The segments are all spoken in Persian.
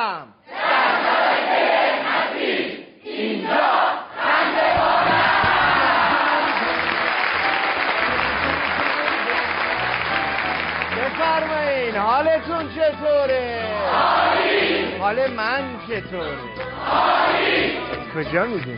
خوشحالم اینجا بفرمایین. حالتون چطوره؟ عالی. حال من چطوره؟ عالی. کجا میدونی؟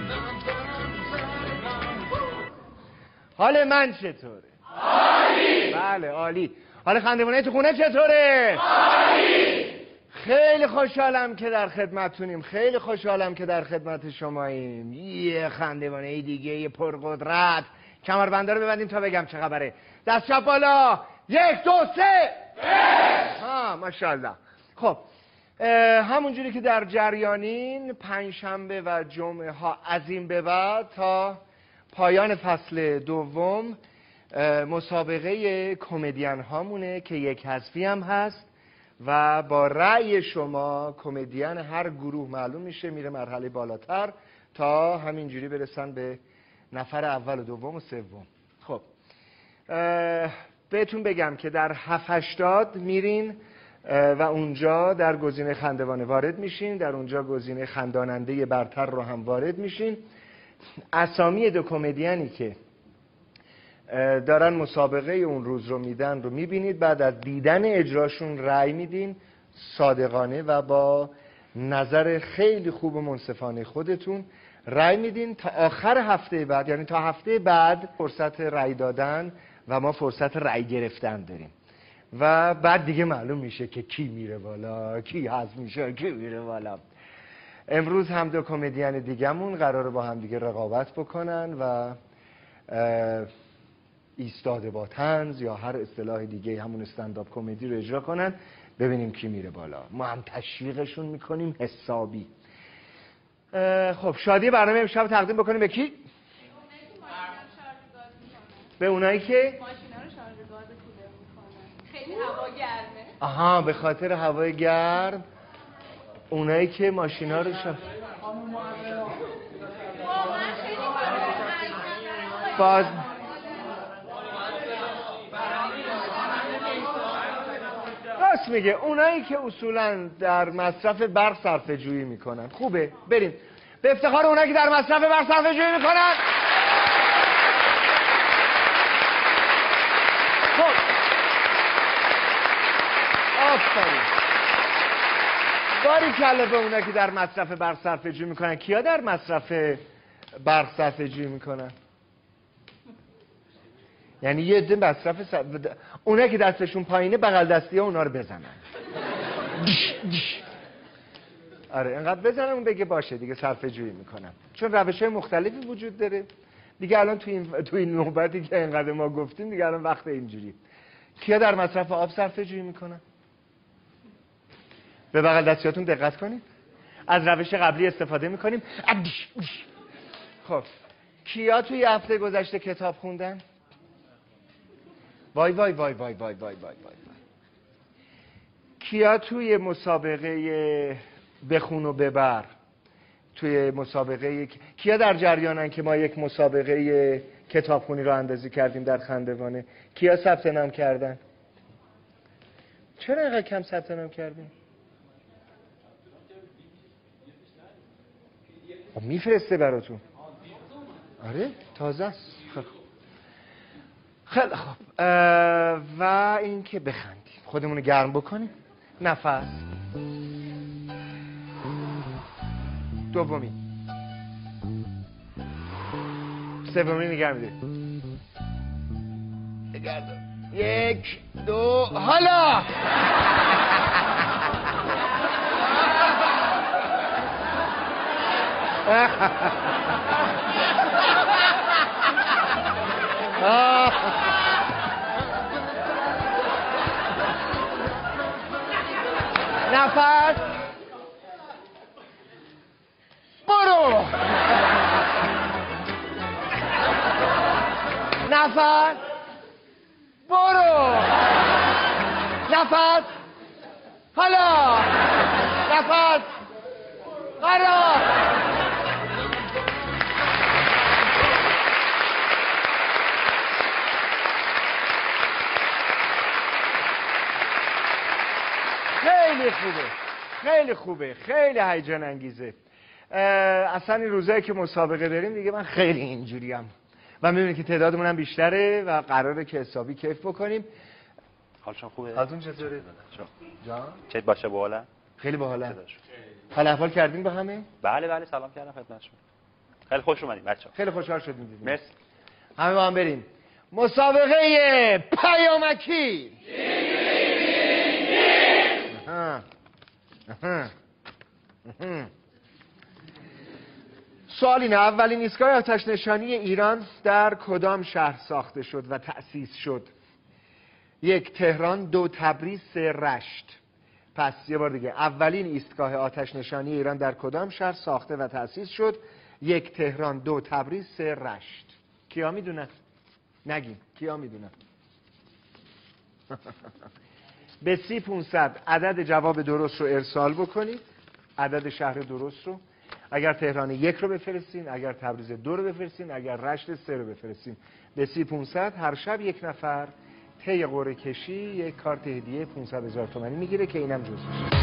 حال من چطوره؟ عالی. بله عالی. حال خندوانه تو خونه چطوره؟ عالی. خیلی خوشحالم که در خدمتتونیم. خیلی خوشحالم که در خدمت شماییم. یه خندوانه دیگه یه پرقدرت. کمربنده رو ببندیم تا بگم چه خبره. دست چپ بالا. 1 2 3 ها ماشاءالله. خب همونجوری که در جریانین، پنجشنبه و جمعه ها از این به بعد تا پایان فصل دوم مسابقه کمدین هامونه که یک حذفی هم هست و با رأی شما کمدین هر گروه معلوم میشه، میره مرحله بالاتر تا همینجوری برسن به نفر اول و دوم و سوم. خب بهتون بگم که در 780 میرین و اونجا در گزینه خندوانه وارد میشین، در اونجا گزینه خنداننده برتر رو هم وارد میشین. اسامی دو کمدیانی که دارن مسابقه اون روز رو میدن رو میبینید. بعد از دیدن اجراشون رأی میدین صادقانه و با نظر خیلی خوب و منصفانه خودتون رأی میدین تا آخر هفته بعد، یعنی تا هفته بعد فرصت رأی دادن و ما فرصت رأی گرفتن داریم و بعد دیگه معلوم میشه که کی میره بالا، کی حذف میشه، کی میره بالا. امروز هم دو کمدین دیگه‌مون قراره با هم دیگه رقابت بکنن و ایستاده با طنز یا هر اصطلاح دیگه همون استندآپ کمدی رو اجرا کنن، ببینیم کی میره بالا. ما هم تشویقشون میکنیم حسابی. خب شادی برنامه امشب تقدیم بکنیم به کی؟ به اونایی که ماشینا رو شارژ گاز کولر میکنن. خیلی هوا گرمه. آها به خاطر هوای گرم. اونایی که ماشینا رو باز راست میگه، اونایی که اصولا در مصرف برق صرفه جویی میکنن. خوبه بریم به افتخار اونایی که در مصرف برق صرفه جویی میکنن. خب آفرین، باریکلا به اونایی که در مصرف برق صرفه جویی میکنن. کیا در مصرف برق صرفه جویی میکنن؟ یعنی یه عده مصرف اونایی که دستشون پایینه بغل دستی ها اونا رو بزنن. آره انقدر بزنن اون بگه باشه دیگه صرفه جویی میکنم. چون روش‌های مختلفی وجود داره دیگه. الان تو این نوبتی که اینقدر ما گفتیم دیگه الان وقت اینجوری. کیا در مصرف آب صرفه جویی میکنن؟ به بغل دستیاتون دقت کنید. از روش قبلی استفاده میکنیم. خب کیا توی هفته گذشته کتاب خوندن؟ وای وای وای وای وای وای وای وای. کیا توی مسابقه بخون و ببر، توی مسابقه کیا در جریانن که ما یک مسابقه کتابخونی رو اندازی کردیم در خندوانه؟ کیا ثبت نام کردن؟ چرا اینقدر کم ثبت نام کردیم؟ میفرسته براتون. آره تازه است. خیلی خوب. و این که بخندیم، خودمون رو گرم بکنیم. نفس دومی، سومی نگه میداریم. 1 2 حالا نفس برو. نفس برو. نفس حالا. نفس حالا. خیلی خوبه. خیلی خوبه، خیلی هیجان انگیزه. اصلا این روزایی که مسابقه داریم دیگه من خیلی اینجوریم و میبینید که تعدادمون هم بیشتره و قراره که حسابی کیف بکنیم. حالشون خوبه؟ حالتون چطوره؟ جان؟ چه باشه باحاله؟ خیلی باحاله. حال احوال کردین با همه؟ بله سلام کردم خدمتشون. خیلی خوش اومدین بچه‌ها. خیلی خوشحال شدیم دیدیم. مرسی. همه با هم بریم. مسابقه پیامکی. سوال اینه، اولین ایستگاه آتش نشانی ایران در کدام شهر ساخته شد و تأسیس شد؟ 1 تهران، 2 تبریز، 3 رشت. پس یه بار دیگه، اولین ایستگاه آتش نشانی ایران در کدام شهر ساخته و تأسیس شد؟ 1 تهران، 2 تبریز، 3 رشت. کیا میدونن؟ نگیم، کیا میدونن؟ به 3500 عدد جواب درست رو ارسال بکنید، عدد شهر درست رو. اگر تهران 1 رو بفرستین، اگر تبریز 2 رو بفرستین، اگر رشت 3 رو بفرستین. به 3500 هر شب یک نفر طی قرعه کشی یک کارت هدیه 500,000 تومانی میگیره که اینم جزوشه.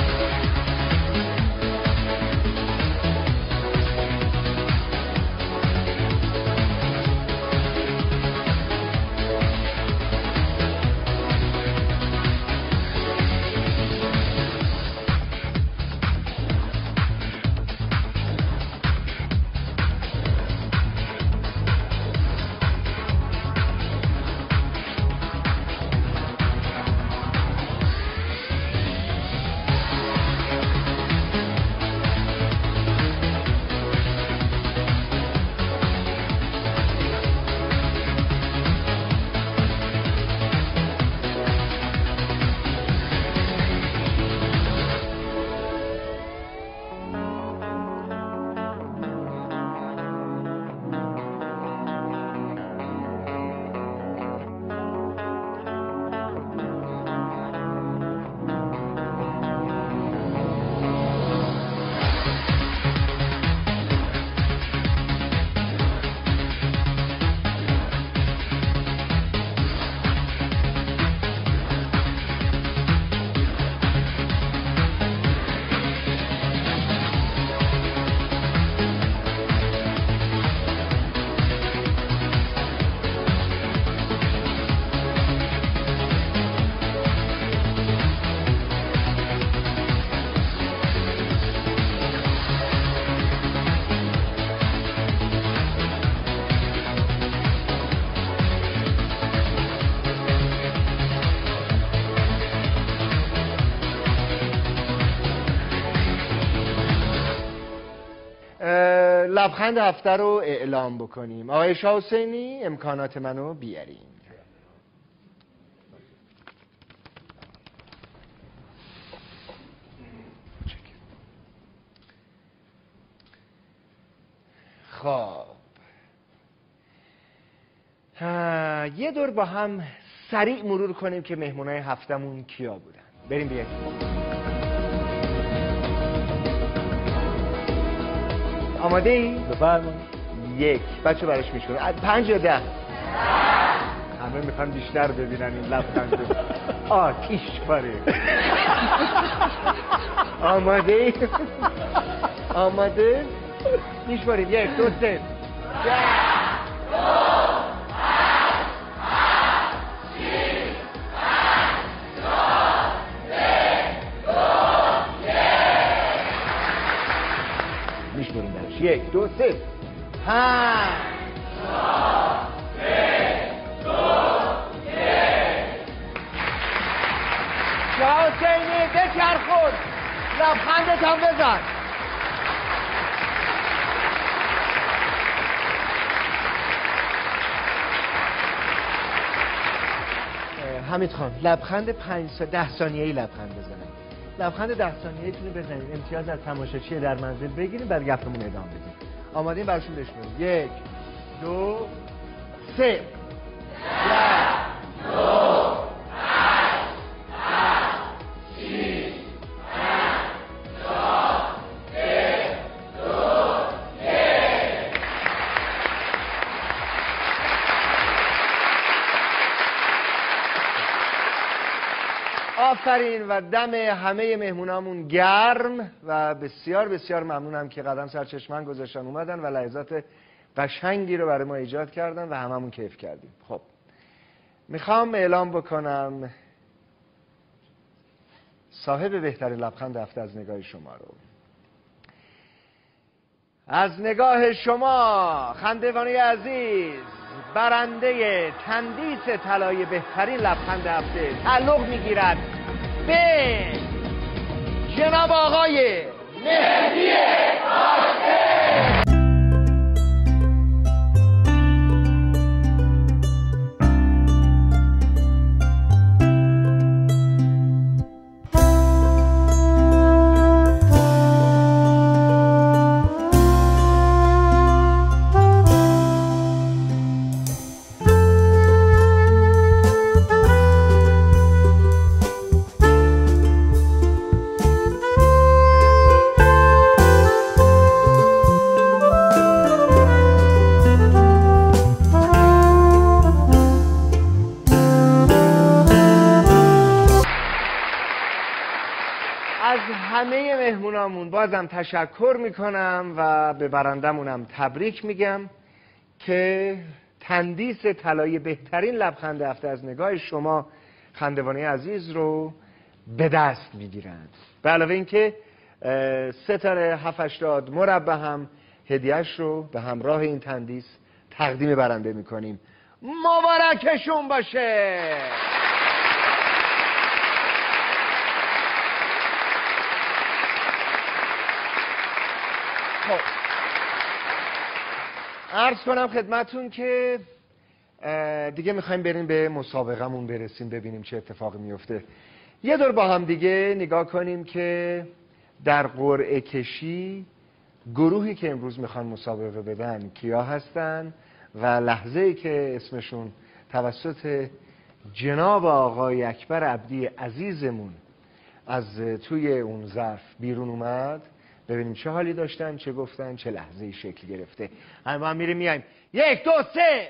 لبخند هفته رو اعلام بکنیم. آقای شاه حسینی امکانات منو بیارین. خب یه دور با هم سریع مرور کنیم که مهمونای هفتمون کیا بودن. بریم بیایم. آماده ای؟ بفرمایید. 1 بچه براش میشونه 5 یا 10 همه میخوان بیشتر ببینن این لبخند آتیش پاره. آماده ای؟ آماده؟ میشماریم 1 2 3 میشماریم درش 1 2 3 5 شاه حسینی بچرخون لبخندت هم بزن. حمید خان لبخند 10 ثانیه‌ای لبخند بزنید. لبخند 10 ثانیه‌ای تونی بزنید. امتیاز از تماشاچی در منزل بگیریم بعد گفتمون ادامه بدیم. آمادین براشون بشماریم 1 2 3 آفرین و دم همه مهمونامون گرم و بسیار بسیار ممنونم که قدم سر چشمن گذاشتن اومدن و لحظات قشنگی رو برای ما ایجاد کردن و هممون کیف کردیم. خب میخوام اعلام بکنم صاحب بهترین لبخند هفته از نگاه شما رو. از نگاه شما خندوانه عزیز برنده تندیس طلای بهترین لبخند هفته تعلق میگیرد به جناب آقای مهدی آشته. همه مهمونامون بازم تشکر میکنم و به برندمونم تبریک میگم که تندیس طلای بهترین لبخند هفته از نگاه شما خندوانه عزیز رو به دست میگیرند. به علاوه اینکه ستاره 780 مربع هم هدیهش رو به همراه این تندیس تقدیم برنده میکنیم. مبارکشون باشه. عرض کنم خدمتون که دیگه میخوایم بریم به مسابقمون برسیم ببینیم چه اتفاقی میفته. یه دور با هم دیگه نگاه کنیم که در قرعه کشی گروهی که امروز میخوان مسابقه بدن کیا هستن و لحظه‌ای که اسمشون توسط جناب آقای اکبر عبدی عزیزمون از توی اون ظرف بیرون اومد ببینیم چه حالی داشتن، چه گفتن، چه لحظه‌ای شکل گرفته. همه با هم میریم میایم. 1 2 3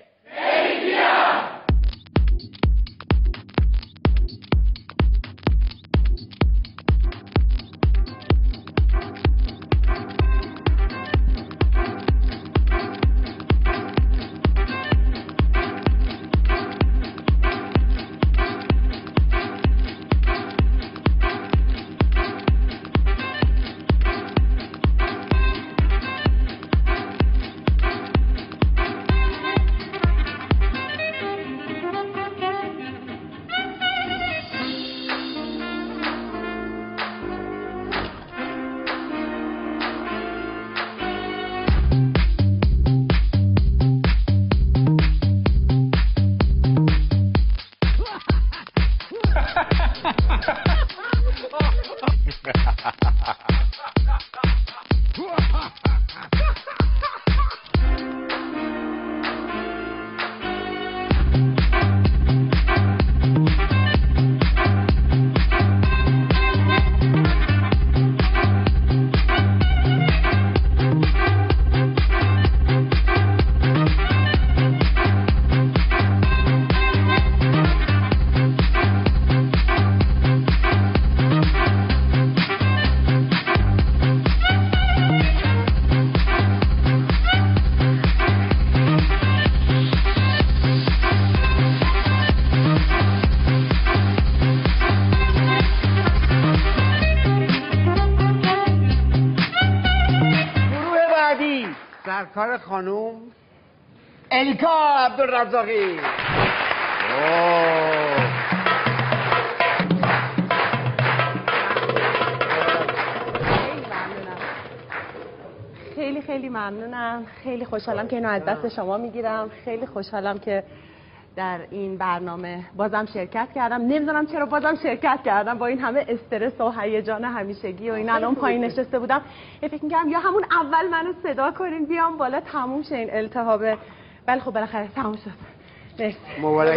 سرکار خانوم الیکا عبدالرزاقی. خیلی ممنونم. خیلی خوشحالم که اینو از دست شما میگیرم. خیلی خوشحالم که در این برنامه بازم شرکت کردم. نمیدونم چرا بازم شرکت کردم با این همه استرس و هیجان همیشگی و این الان پایین نشسته بودم فکر می‌کردم یا همون اول منو صدا کنین بیام بالا تموم شه این التهابه. ولی خب بالاخره تموم شد. مرسی. مبارک.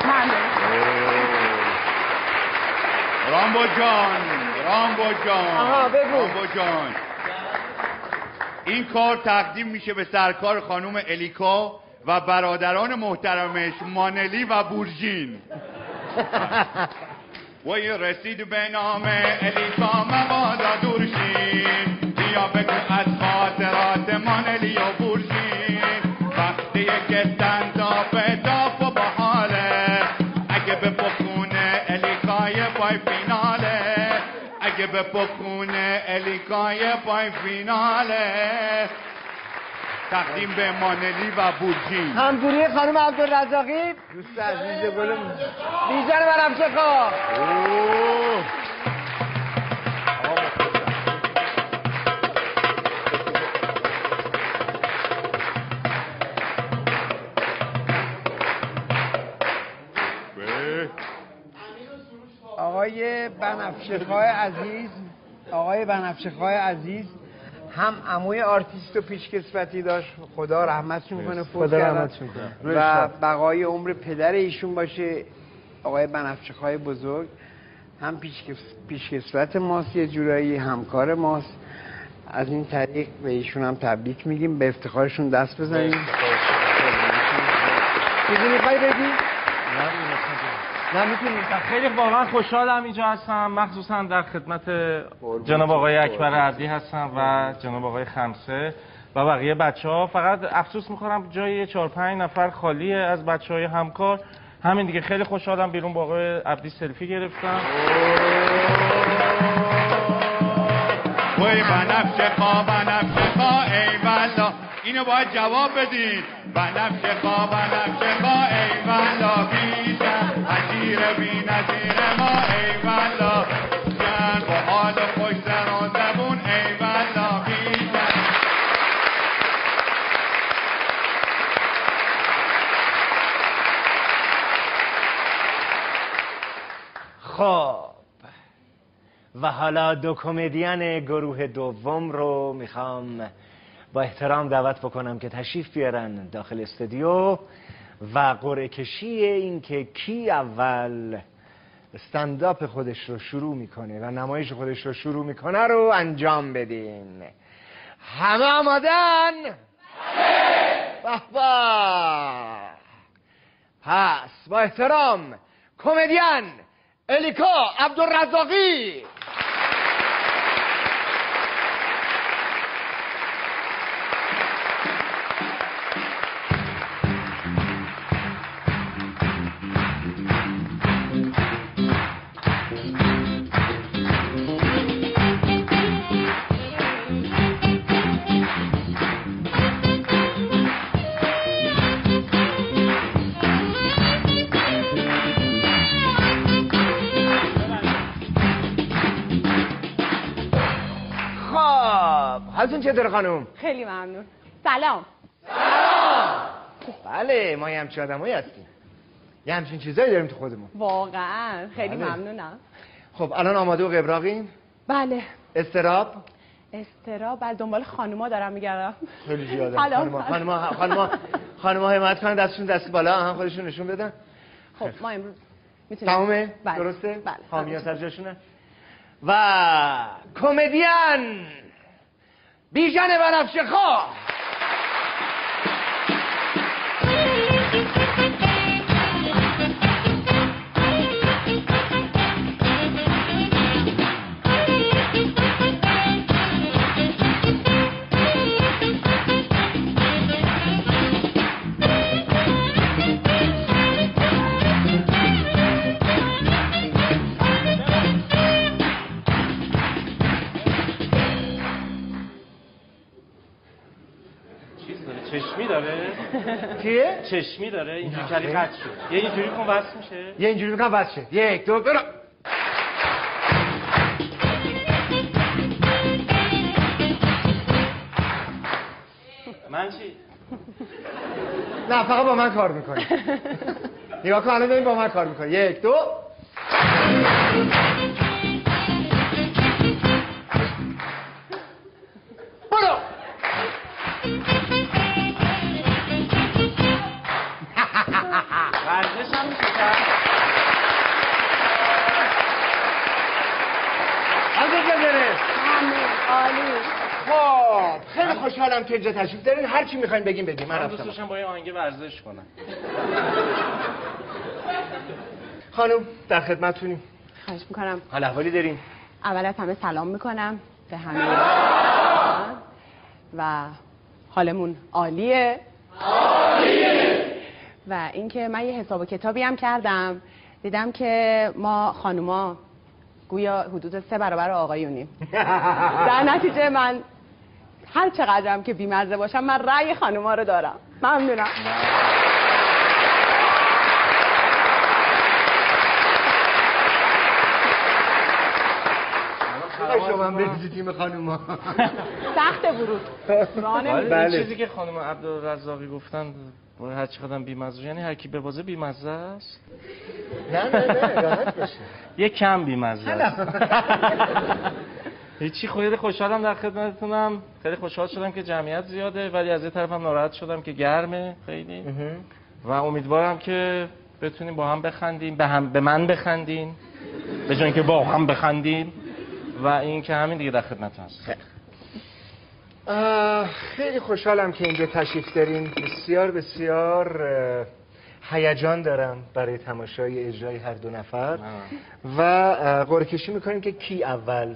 رامبو جان آها بگو. رامبو جان این کار تقدیم میشه به سرکار خانوم الیکا و برادران محترمش مانلی و بورژین. وی رسید به نام الیکا مبادا دور شین بیا بگو از خاطرات من الیا بور شین وقتی که داپ و بحاله اگه به پخونه الیکای پای فیناله اگه به پخونه الیکای پای فیناله تقدیم به مانلی و بورجین. همکاری خانم عبدالرزاقی دوست عزیز گلم بیژن بنفشه‌خواه. آقای بنفشه‌خواه عزیز، آقای بنفشه‌خواه عزیز هم عموی آرتیست و پیشکسوتی داشت، خدا رحمتشون کنه، فوت کردن و بقای عمر پدر ایشون باشه آقای بنفشه‌خواه بزرگ. هم پیشکسوت ماست، یه جورایی همکار ماست. از این طریق به ایشون هم تبریک میگیم، به افتخارشون دست بزنیم. چیزی میخوای بگی؟ نه میتونیم. خیلی واقعا خوشحالم اینجا هستم، مخصوصا در خدمت جناب آقای اکبر عردی هستم و جناب آقای خمسه و بقیه بچه‌ها. فقط افسوس میخورم جای 4-5 نفر خالیه از بچه‌های همکار، همین دیگه. خیلی خوشحالم بیرون با آقای عبدی سلفی گرفتم. وای بنفشه‌خواه ای والا، اینو باید جواب بدید. بنفشه‌خواه ای والا، بیشتر عجیر بی نظیر ما ای والا، جن با حال خوش سر و زبون ای والا بیشتر. خب و حالا دو کمدین گروه دوم رو میخوام با احترام دعوت بکنم که تشریف بیارن داخل استودیو و قرعه کشی این که کی اول استنداپ خودش رو شروع میکنه و نمایش خودش رو شروع میکنه رو انجام بدین. همه آمادن؟ به به. پس با احترام کمدین الیکا عبدالرزاقی. حالتون چطور خانم؟ خیلی ممنون. سلام. بله ما یه همچین آدمایی هستیم، یه همچین چیزایی داریم تو خودمون. واقعا خیلی بله. ممنونم. خب الان آماده و قبراقین؟ بله. استراب؟ بله دنبال خانوما دارم میگردم. خیلی زیاده. خانوما حمایت کنن، دستشون دست بالا، هم خودشون نشون بدن. خب ما امروز میتونیم. تمومه؟ بله. درسته؟ بله. حامیا سر جاشونه. و کمدین بیژن بنفشه‌خواه. چشمی داره؟ چیه؟ چشمی داره؟ اینجوری کلی قطع شد. یه اینجوری کن بس میشه؟ یه اینجوری میکنم بس شه. 1 2 برو. من چی؟ نه فقط با من کار میکنی. نگاه کن الان ببین با من کار میکنی. 1 2 برو. ورزش هم میشه کرد. عالی. خب خیلی خوشحالم که اینجا تشریف دارین. هر چی میخواین بگیم بگیم. من دوست داشتم با یه آهنگ ورزش کنم. خانم در خدمتتونیم. خواهش میکنم. حال احوالی دارین؟ اول از همه سلام میکنم به همه و حالمون عالیه. و اینکه من یه حساب و کتابی هم کردم، دیدم که ما خانوما گویا حدود 3 برابر آقایونیم. در نتیجه من هر چقدرم که بی‌مزه باشم من رأی خانوما رو دارم. ممنونم. شما برید تیم خانوما. سخت ورود. این چیزی که خانم عبدالرزاقی گفتن هر چقدر بی‌مزه، یعنی هر کی ببازه بی‌مزه است؟ نه راحت باشه. یه کم بی‌مزه است. هیچی، خیلی خوشحالم در خدمتتونم. خیلی خوشحال شدم که جمعیت زیاده، ولی از یه طرفم ناراحت شدم که گرمه خیلی. و امیدوارم که بتونیم با هم بخندیم، به من بخندین به جای اینکه با هم بخندیم. و این که همین دیگه در خدمتتون هستم. خیلی خوشحالم که اینجا تشریف دارین. بسیار بسیار هیجان دارم برای تماشای اجرای هر دو نفر و قرعه کشی میکنیم که کی اول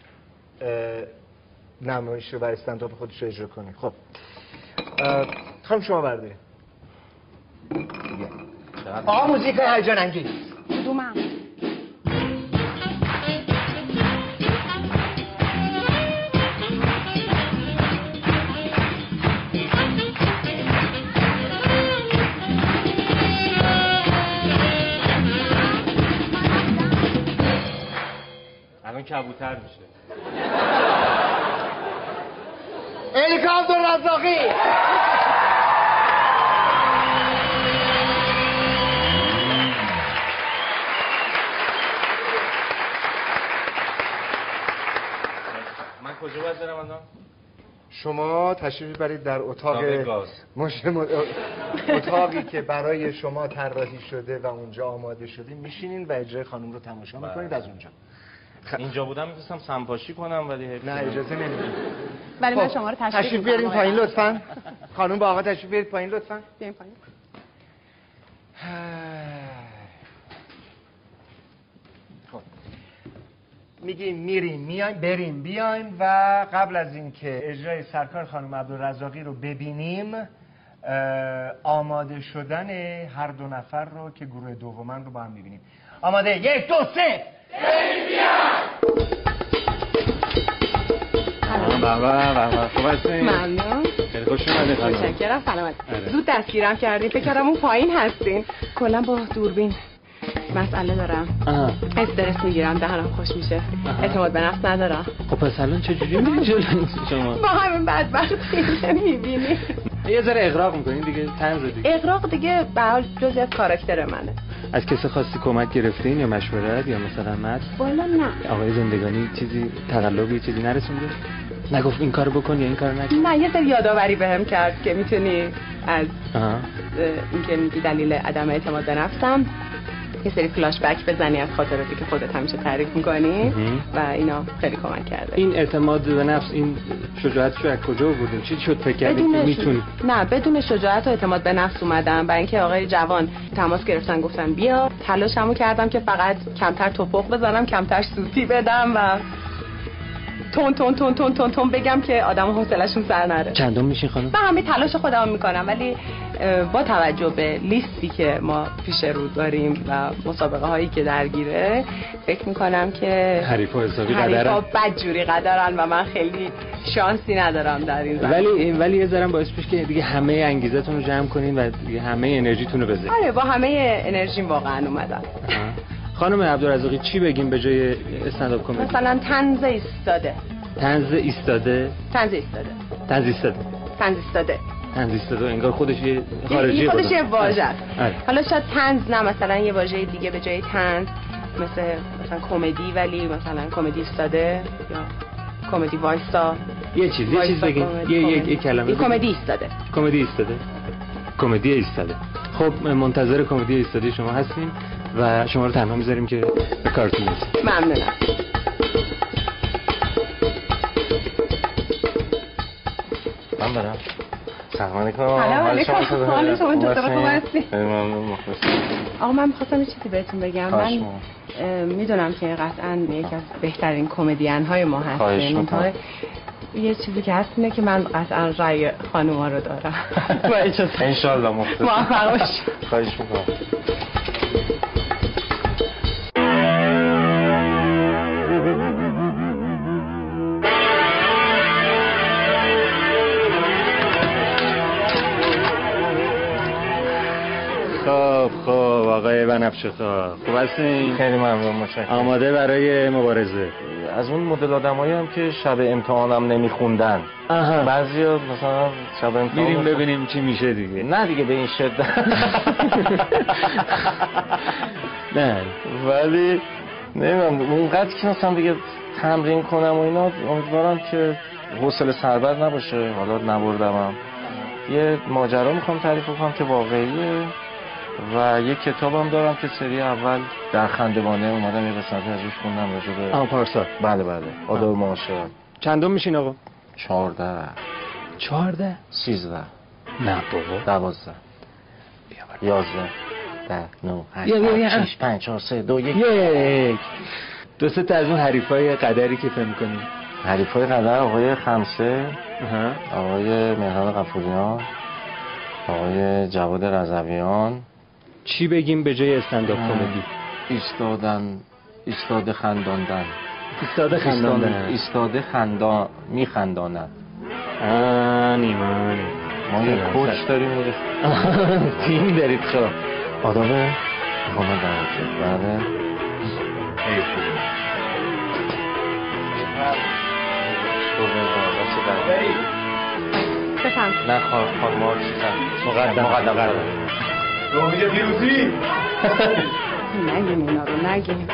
نمایش رو بر استندآپ خودش رو اجرا کنه. خب خانم شما بردارید. آقا موزیک هیجان انگیز. کدومم؟ کبوتر میشه. الیکا عبدالرزاقی. من کجا باید برم الان؟ شما تشریف برید در اتاقی که برای شما طراحی شده و اونجا آماده شده، میشینین و اجرای خانم رو تماشا میکنید از اونجا. اینجا بودم میتونستم سنپاشی کنم ولی نه اجازه نمیدم. ولی من شما رو تشریف بیارین پایین لطفاً. خانم با آقا تشریف بیارید پایین لطفاً. بیاین پایین. خب میگیم میریم میایم بریم بیایم و قبل از اینکه اجرای سرکار خانم عبدالرزاقی رو ببینیم آماده شدن هر دو نفر رو که گروه دومن رو با هم میبینیم. آماده 1 2 3 بریم بیایم. خوب هستین؟ ممنون. خیلی خوش اومدید. متشکرم. سلامت. زود دستگیرم کردین. فکر کردم اون پایین هستین. کلا با دوربین مسئله دارم. استرس میگیرم، دهنم خوش میشه. اعتماد به نفس ندارم. خب پس الان چجوری میرین جلوی شما؟ با همین بدبختی میبینی. یه ذره اغراق میکنین دیگه، طنز دیگه. اغراق دیگه به حال جزئی از کاراکتر منه. از کسی خاصی کمک گرفتین یا مشورت یا مثلا مد؟ والا نه. آقای زندگانی چیزی تقلبی چیزی نرسونده؟ نگفت این کارو بکن یا این کارو نکن؟ نه یه سری یادآوری بهم کرد که میتونی از اینکه میگی دلیل عدم اعتماد به نفسم یه سری فلاش بک بزنی از خاطراتی که خودت همیشه تعریف میکنی و اینا خیلی کمک کرده. این اعتماد به نفس، این شجاعتش رو از کجا آوردین؟ چی شد فکر کردید که میتونی؟ نه بدون شجاعت و اعتماد به نفس اومدم. برای اینکه آقای جوان تماس گرفتن گفتن بیا، تلاشمو کردم که فقط کمتر توپق بزنم، کمتر سوتی بدم و تون تون تون تون تون تون بگم که آدم حوصله‌شون سر نره. چندم میشین خانم؟ من همه تلاش خودم میکنم، ولی با توجه به لیستی که ما پیش رو داریم و مسابقه هایی که درگیره فکر میکنم که حریفا حسابی قدرن. حریفا بدجوری قدرن و من خیلی شانسی ندارم در این زمینه. ولی یه ذره باعث میشه که دیگه همه انگیزتون رو جمع کنین و دیگه همه انرژیتون رو بذارین. آره با همه انرژیم واقعا اومدم. خانم عبدالرزاقی چی بگیم به جای استندآپ کمدی؟ مثلا طنز ایستاده. طنز ایستاده؟ طنز ایستاده. طنز ایستاده. طنز ایستاده. طنز ایستاده انگار خودش یه خارجی خودش یه واژه است. آره. حالا شاید طنز نه، مثلا یه واژه دیگه به جای طنز، مثلا کمدی، ولی مثلا کمدی ایستاده یا کمدی وایسا. یه چیز بگین. یه کلمه. کمدی ایستاده. کمدی ایستاده. کمدی ایستاده. خب منتظر کمدی ایستاده شما هستیم و شما رو تنها میذاریم که به کارتون برسید. ممنونم. من برم. سلام علیکم. سلام علیکم. حال شما چطوره؟ خوب هستی؟ ممنون. مخلصم. آقا من می‌خواستم یه چیزی بهتون بگم. من میدونم که قطعاً یکی از بهترین کمدین های ما هستین. یه چیزی که هست اینه که من قطعاً رأی خانوما رو دارم. با اجازه. ان شاء الله مخلصم. موفق باشید. خواهش می‌کنم. خب آقای بنفشه خوب هستین؟ خیلی ممنون. متشکرم. آماده برای مبارزه؟ از اون مدل آدمایی هم که شب امتحانم نمیخوندن. بعضیا مثلا شب امتحان میریم ببینیم چی میشه دیگه. نه دیگه به این شدت. نه ولی نمیدونم اونقدر که مثلا دیگه تمرین کنم و اینا، امیدوارم که حوصله سربر نباشه. حالا نبردمم. یه ماجرا میخوام تعریف کنم که واقعیه و یه کتابم دارم که سری اول در خندوانه اومدم یه قسمتی ازش خوندم راجع به پارسال. بله آداب معاشرت. چندم میشین آقا؟ 14 13 نه بابا 12 11 10 9 8 6 5 4 3 2 1 دو سه تا از اون حریفای قدری که فهم کنیم. حریفای قدر آقای خمسه، آقای مهران غفوریان، آقای جواد رضویان. چی بگیم به جای استندآپ کمدی؟ ایستاده خنداندن. ایستاده خندان میخنداند. نیمان ما یه کوچ داریم میگه تیم دارید. خب آدم خانه دارد. بله نه خانمار چیزن مقدم روحی پیروزی. نگیم اینا رو نگیم.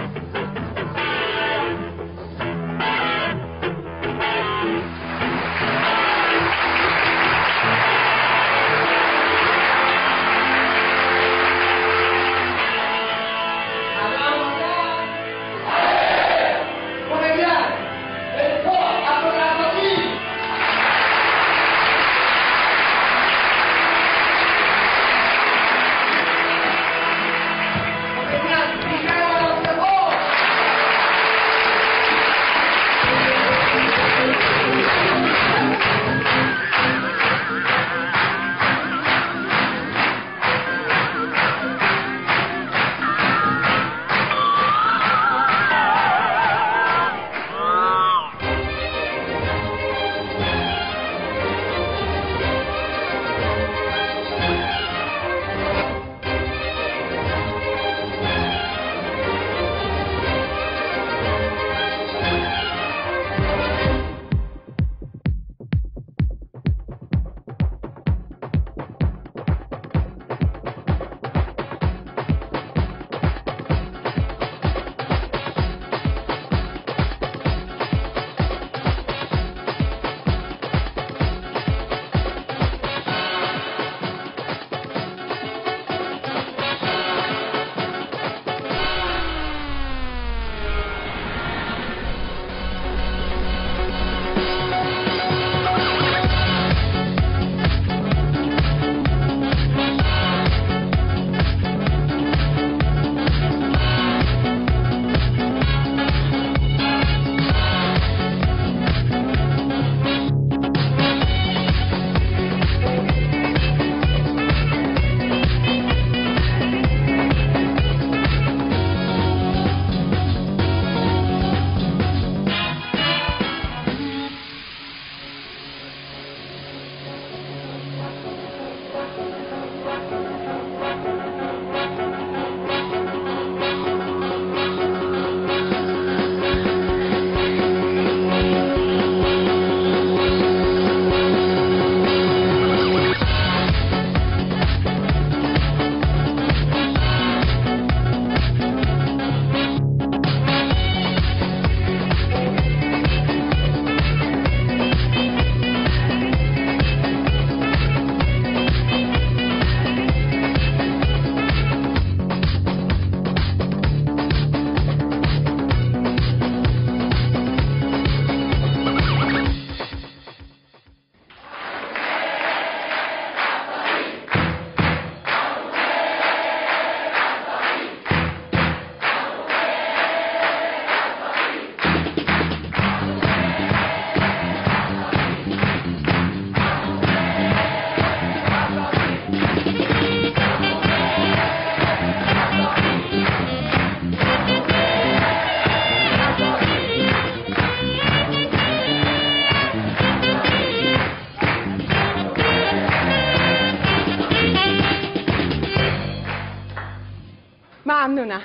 ممنونم.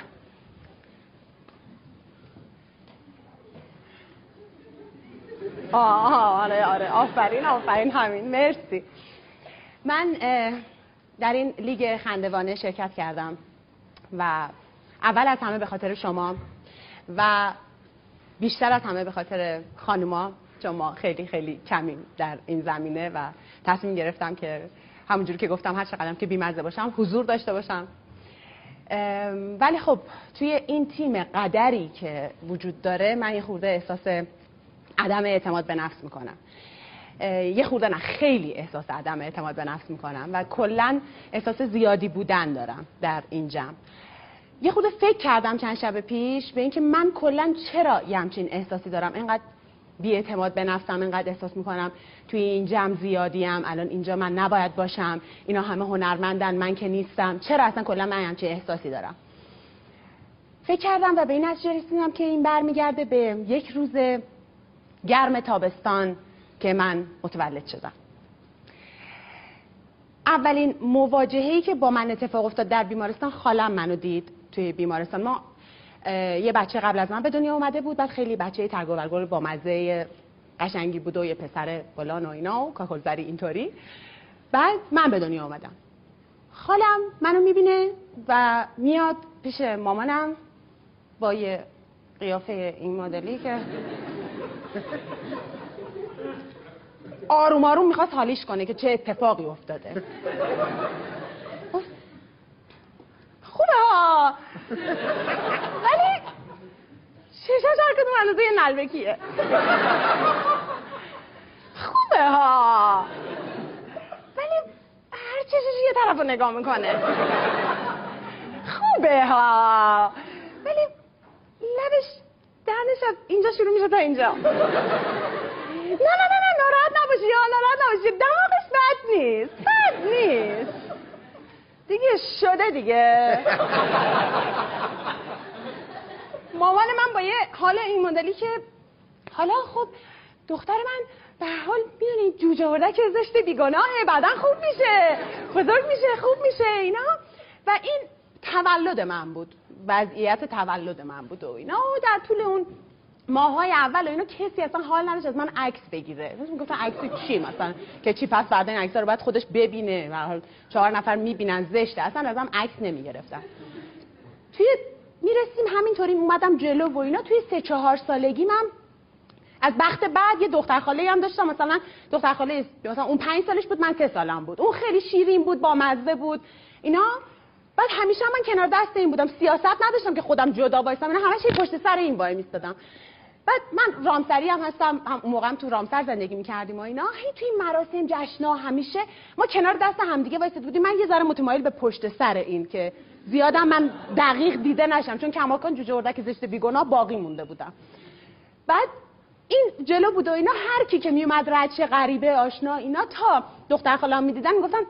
آره آفرین همین، مرسی. من در این لیگ خندوانه شرکت کردم و اول از همه به خاطر شما و بیشتر از همه به خاطر خانوما، چون ما خیلی خیلی کمیم در این زمینه و تصمیم گرفتم که همونجوری که گفتم هر چقدرم که بی‌مزه باشم حضور داشته باشم. ولی خب توی این تیم قدری که وجود داره من یه خورده احساس عدم اعتماد به نفس میکنم. یه خورده نه، خیلی احساس عدم اعتماد به نفس میکنم و کلا احساس زیادی بودن دارم در این جمع. یه خورده فکر کردم چند شب پیش به اینکه من کلا چرا یه همچین احساسی دارم، اینقدر بی‌اعتماد به نفسم، اینقدر احساس میکنم توی این جمع زیادیم، الان اینجا من نباید باشم، اینا همه هنرمندن من که نیستم، چرا اصلا کلا من همچین احساسی دارم. فکر کردم و به این نتیجه رسیدم که این برمیگرده به یک روز گرم تابستان که من متولد شدم. اولین مواجهه‌ای که با من اتفاق افتاد در بیمارستان، خالم منو دید توی بیمارستان. ما یه بچه قبل از من به دنیا اومده بود، بعد خیلی بچه ترگوبرگل با مزه قشنگی بود و یه پسر بلان و اینا و کاکلزری اینطوری. بعد من به دنیا اومدم. خالم منو میبینه و میاد پیش مامانم با یه قیافه این مدلی که آروم آروم میخواست حالیش کنه که چه اتفاقی افتاده. خوبه ها، ولی ششاش هر کدوم اندازه یه نلبکیه. خوبه ها، ولی هر چشش یه طرف رو نگاه میکنه. خوبه ها، ولی لبش دهنش از اینجا شروع میشه تا اینجا. نه ناراحت نباشی، دماغش بد نیست دیگه، شده دیگه. مامان من با یه حال این مدلی که حالا خب دختر من به هر حال میدونی جوجه اردک زشت بیگناهه، بعدن خوب میشه، بزرگ میشه، خوب میشه اینا. و این تولد من بود، وضعیت تولد من بود و اینا. و در طول اون ماهای اول و اینا کسی اصلا حال نداشت از من عکس بگیره. میگفتن عکس چی مثلا، که چی پس بعد این عکس‌ها رو باید خودش ببینه، به هر حال 4 نفر میبینن زشته، اصلا ازم عکس نمیگرفتن. توی میرسیم همینطوری اومدم جلو و اینا. توی 3-4 سالگی من از بخت بعد یه دختر خاله هم داشتم، مثلا دختر خاله مثلا اون 5 سالش بود، من 3 سالم بود. اون خیلی شیرین بود، با مزه بود اینا. بعد همیشه من کنار دست این بودم، سیاست نداشتم که خودم جدا وایسم، اینا همش پشت سر این وای میستادم. بعد من رامسری هم هستم، اون موقعم تو رامسر زندگی می‌کردیم و اینا. توی این مراسم جشن‌ها همیشه ما کنار دست همدیگه وایساده بودیم. من یه ذره متمایل به پشت سر این که زیادم من دقیق دیده نشم، چون کماکان جوجه اردک زشت بیگناه باقی مونده بودم. بعد این جلو بود و اینا، هر کی که میومد رد شه، غریبه آشنا اینا، تا دختر خاله‌ام می‌دیدن میگفتن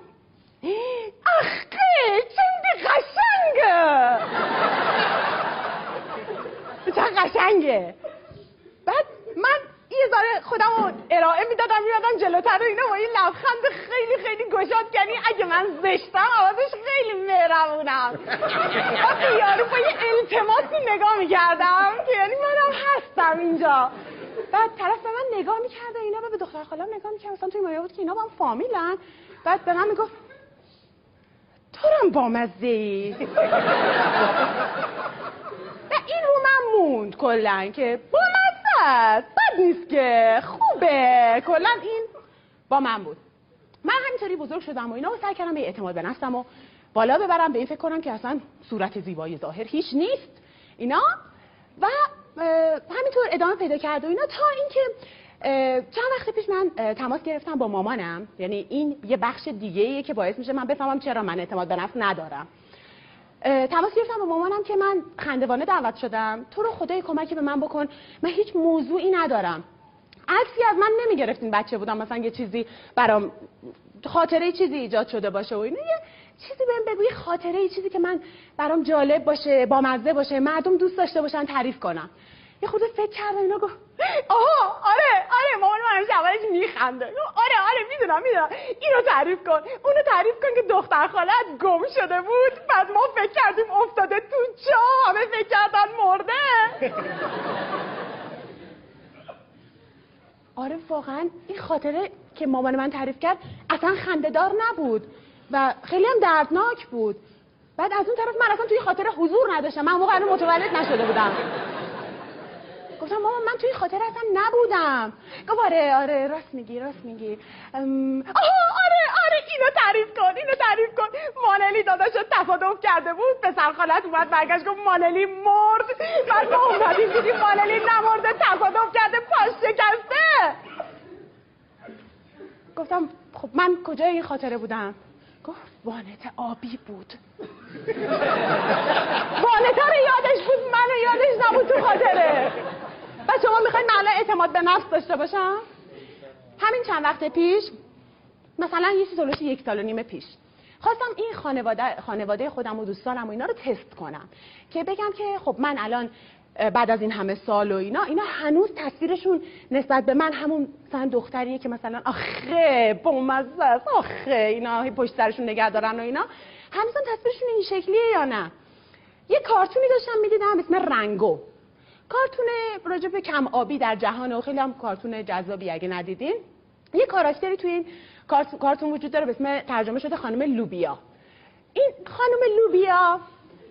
آخه چند قشنگه، چند قشنگه. بعد من یه ذره خودم رو ارائه میدادم جلوتر و اینا با این لبخند خیلی خیلی گشاد کنی اگه من زشتم آوازش خیلی مهربونم. وقتی یارو با یه التماسی نگاه میکردم که یعنی منم هستم اینجا. بعد طرف به من نگاه میکرد و اینا، به دختر خاله‌ام نگاه میکرد، مثلا توی مایه بود که اینا با هم فامیلن. بعد به من میگفت تو هم بامزه‌ای. این رو من موند کلن که بامزه است، بد نیست که، خوبه. کلا این با من بود. من همینطوری بزرگ شدم و اینا و سعی کردم به اعتماد به نفسم و بالا ببرم، به این فکر کنم که اصلا صورت زیبایی ظاهر هیچ نیست اینا. و همینطور ادامه پیدا کرد و اینا تا اینکه چند وقت پیش من تماس گرفتم با مامانم. یعنی این یه بخش دیگه‌ایه که باعث میشه من بفهمم چرا من اعتماد به نفس ندارم. تماس گرفتم با مامانم که من خندوانه دعوت شدم، تو رو خدای کمکی به من بکن، من هیچ موضوعی ندارم. عکسی از من نمیگرفتین بچه بودم، مثلا یه چیزی برام خاطره چیزی ایجاد شده باشه و اینا، یه چیزی بهم بگو، یه خاطره چیزی که من برام جالب باشه، با مزه باشه، مردم دوست داشته باشن تعریف کنم. یه خود فکر کردم اینا گفت آها آره مامان من همیشه اولش میخنده. آره میدونم اینو تعریف کن اونو تعریف کن که دختر خالت گم شده بود بعد ما فکر کردیم افتاده تو جا همه فکر کردن مرده. آره واقعا این خاطره که مامان من تعریف کرد اصلا خنده‌دار نبود و خیلی هم دردناک بود. بعد از اون طرف من اصلا توی خاطره حضور نداشتم، من موقع متولد نشده بودم. گفتم مامان من توی خاطره اصلا نبودم. گفت آره راست میگی. آره اینو تعریف کن مانلی داداشو تصادف کرده بود پسر خالت اومد برگشت گفت مانلی مرد. بعد ما اومدیم دیدیم مانلی نمرده تصادف کرده پاش شکسته. گفتم خب من کجای این خاطره بودم؟ گفت وانت آبی بود. وانتا رو یادش بود منو یادش نبود تو خاطره. بعد شما میخواید من الان اعتماد به نفس داشته باشم؟ همین چند وقت پیش مثلا یه چیز هلوش 1.5 سال پیش خواستم این خانواده خودم و دوستانم و اینا رو تست کنم که بگم که خب من الان بعد از این همه سال و اینا هنوز تصویرشون نسبت به من همون مثلا دختریه که مثلا آخه بامزه است آخه اینا پشت سرشون نگه دارن و اینا هنوزم تصویرشون این شکلیه یا نه. یه کارتونی داشتم میدیدم اسم رنگو، کارتون راجع به کم آبی در جهان و خیلی هم کارتون جذابی اگه ندیدین. یه کاراکتری توی این کارتون وجود داره به اسم ترجمه شده خانم لوبیا. این خانم لوبیا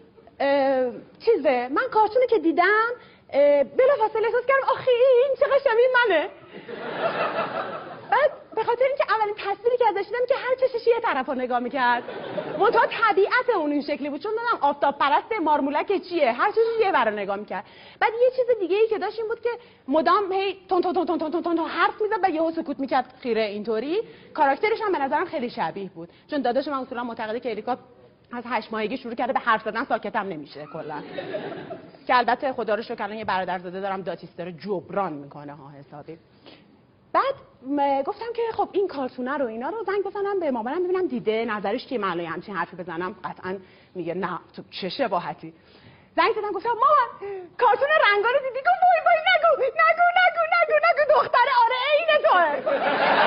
چیزه من کارتونی که دیدم بلافاصله احساس کردم آخه این چقدر شبیه منه. بعد به خاطر اینکه اولین تصویری که ازش دیدم که هر چشش یه طرفو نگاه میکرد منتها طبیعت اون این شکلی بود چون دادم آفتاب پرست مارمولک چیه هر چشش یه ور نگاه میکرد. بعد یه چیز دیگه ای که داشت این بود که مدام هی تون حرف میزد و یهو سکوت میکرد خیره اینطوری. کاراکترش هم به نظرم خیلی شبیه بود چون داداش من اصولا معتقده که اریکا از 8 ماهگی شروع کرده به حرف زدن ساکتم نمیشه کلا. که البته خدا رو شکر الان یه برادرزاده دارم داتیستر جبران میکنه ها حسابی. بعد گفتم که خب این کارتونه رو اینا رو زنگ بزنم به مامانم ببینم دیده نظرش که من همچین حرفی بزنم قطعا میگه نه تو چه شباهتی. زنگ زدم گفتم مامان کارتون رنگا رو دیدی؟ گفت وای نگو دختره آره عین توئه.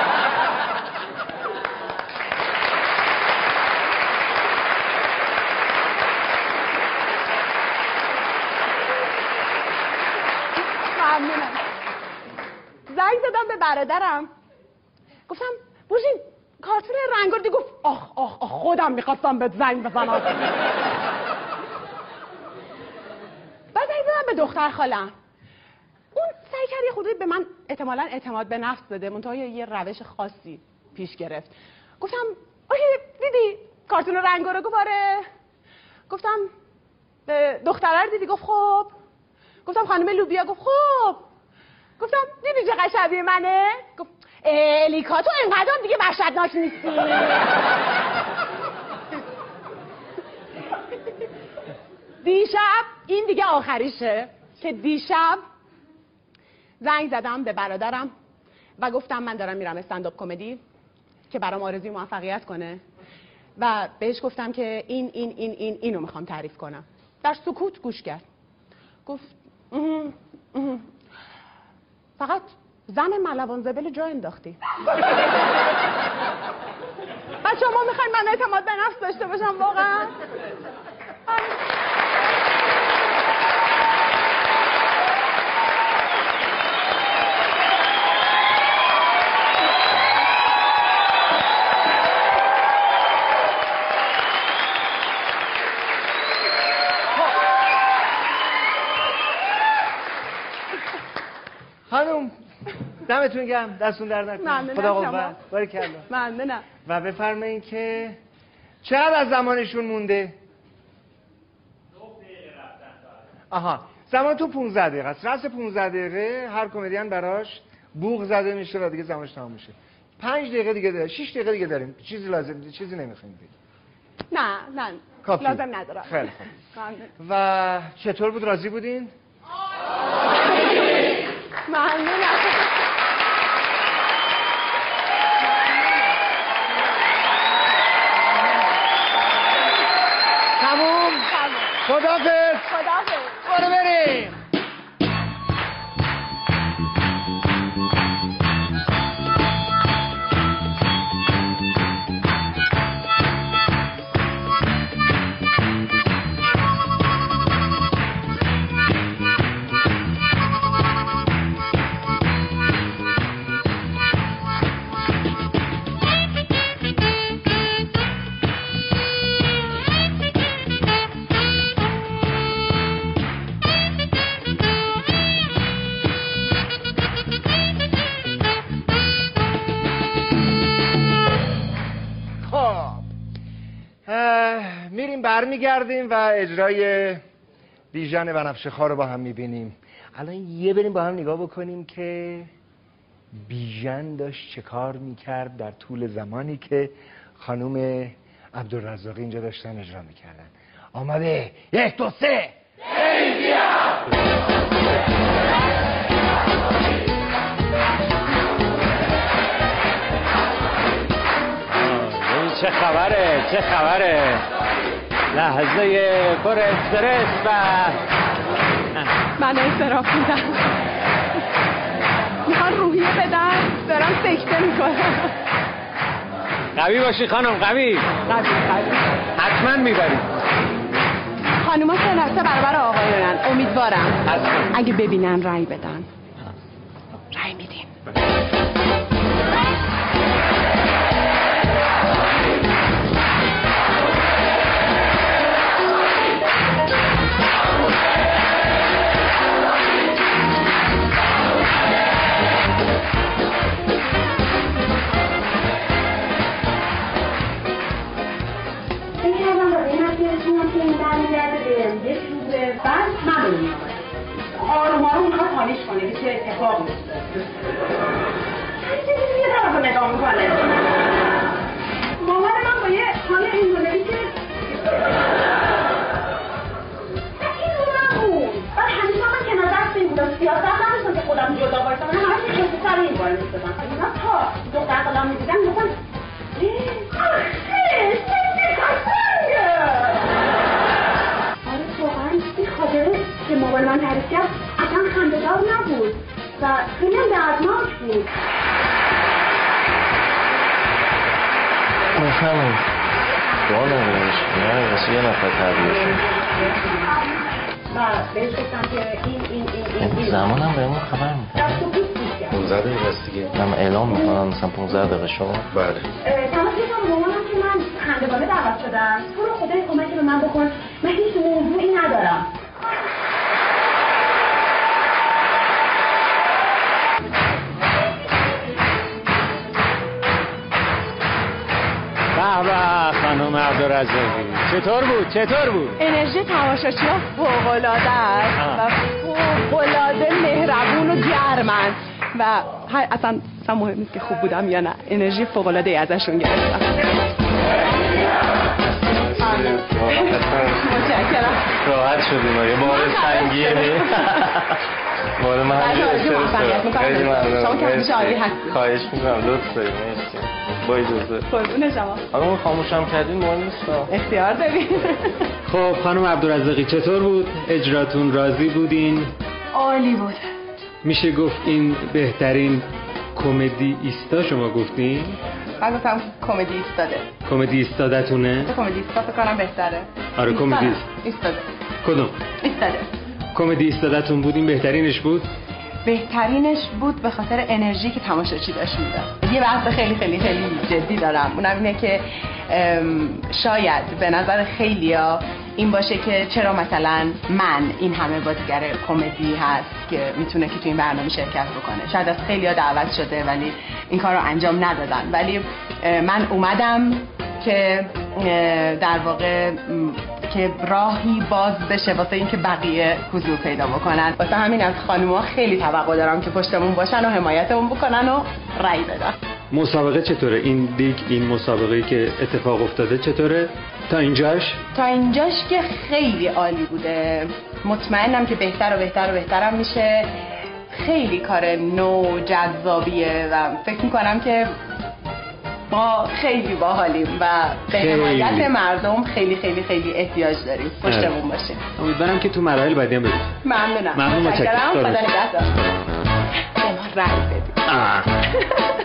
زنگ زدم به برادرم گفتم بوشین کارتون رنگا رو دیدی؟ گفت آخ خودم میخواستم بهت زنگ بزنم. بعد زنگ زدم به دختر خالم اون سعی کرد یه خودی به من احتمالاً اعتماد به نفس بده منتها یه روش خاصی پیش گرفت. گفتم اوکی دیدی کارتون رنگا رو؟ گفت آره. گفتم دختره رو دیدی؟ گفت خب. گفتم خانم لوبیا؟ گفت خب. گفتم دیدی چقدر شبیه منه؟ گفت الیکا تو اینقدر دیگه وحشتناک نیستی. دیشب این دیگه آخریشه که دیشب زنگ زدم به برادرم و گفتم من دارم میرم استندآپ کمدی که برام آرزوی موفقیت کنه و بهش گفتم که اینو میخوام تعریف کنم. در سکوت گوش کرد. گفت فقط زن ملوان زبل جا انداختی. بعد شما میخواین من اعتماد به نفس داشته باشم واقعا؟ خانم دمتون گرم دستون در نکنه خدا قوت باریکلا ممنونم. و بفرمایید که چقدر از زمانشون مونده؟ 9 دقیقه رفتن. آها زمان تو 15 دقیقه است. راست 15 دقیقه هر کمدین براش بوق زده میشه و دیگه زمانش تمام میشه. 5 دقیقه دیگه داریم 6 دقیقه دیگه داریم. چیزی لازم چیزی نمیخوایم بگیم. نه کافی. لازم ندارم. خیلی خوب. و چطور بود؟ راضی بودین؟ ممنونم. تموم. خداحافظ. خداحافظ. برو بریم. میریم برمیگردیم و اجرای بیژن بنفشه‌خواه رو با هم میبینیم. الان یه بریم با هم نگاه بکنیم که بیژن داشت چه کار میکرد در طول زمانی که خانم عبدالرزاقی اینجا داشتن اجرا میکردن. آماده؟ 1 2 3 چه خبره لحظه پر استرس و من استراف میدم، میخوان روحیه بدن، دارم سکته میکنم. قوی باشی خانم، قوی حتما میبری. خانوما 3 لحظه برابر آقایونن، امیدوارم اگه ببینن رای بدن. رای میدیم. آروم میخواد حالیش کنه که چه اتفاق میفته. یه طرف رو نگاه میکنه. مامان من با یه حال اینگونهی که این رو نبود. بعد همیشه من کنار دست این بودم، سیاست نمیشتم که خودم جدا باشم. من همه که کسی سر این بار میستدم. اینا تا دختر خودم میدیدم میگفتم آخه سکتی قشنگه. آره واقعا این خاطره که مامان من تعریف کرد اصلا خنده‌دار نبود و خیلی هم دردناک بود. همون دعا نمیدونش نه واسه یه نفر تبریه و بهش گفتم که این زمانم بهمون خبر میکنه 15 دقیقه است دیگه من اعلام میکنم مثلا 15 دقیقه شما بله تماس گرفتم با مامانم که من خنده‌بانه دعوت شدم، تو رو خدای کمکی به من بکن، من هیچ موضوعی ندارم. به خانم عبدالرزاقی چطور بود؟ انرژی تماشاچی‌ها فوق‌العاده است و فوق‌العاده مهربون و گرمن و اصلا مهم نیست که خوب بودم یا نه، انرژی فوق‌العاده ازشون گرفتم. متشکرم. راحت شدیم یه بار سنگینی بار من خیلی ممنون. شما که همیشه عالی هستید. خواهش میکنم لطف دارید. مرسی. با اجازه. قربون شما. اون خاموشم کردین مهم نیست. اختیار دارین. خب خانم عبدالرزاقی چطور بود؟ اجراتون راضی بودین؟ عالی بود. میشه گفت این بهترین کمدی ایستا شما گفتین؟ من گفتم کمدی ایستاده. کمدی ایستادتونه؟ کمدی ایستا فکر کنم بهتره. آره کمدی ایستاده. کدوم؟ ایستاده. کمدی ایستادتون بود این بهترینش بود؟ بهترینش بود به خاطر انرژی که تماشاچی داشت میداد. یه بحث خیلی خیلی خیلی جدی دارم، اونم اینه که شاید به نظر خیلیا این باشه که چرا مثلا من این همه بازیگر کمدی هست که میتونه که تو این برنامه شرکت بکنه. شاید از خیلیا دعوت شده ولی این کار رو انجام ندادن، ولی من اومدم که در واقع که راهی باز بشه واسه اینکه بقیه حضور پیدا بکنن. واسه همین از خانوما خیلی توقع دارم که پشتمون باشن و حمایتمون بکنن و رأی بدن. مسابقه چطوره؟ این لیگ، این مسابقه‌ای که اتفاق افتاده چطوره؟ تا اینجاش که خیلی عالی بوده. مطمئنم که بهتر و بهتر و بهترم میشه. خیلی کار نو جذابیه و فکر میکنم که ما خیلی باحالیم و به حمایت مردم خیلی خیلی خیلی احتیاج داریم. پشتمون باشیم. امیدوارم که تو مراحل بعدی هم برید. ممنونم. متشکرم. خدا نگهدار. به ما رأی بدید.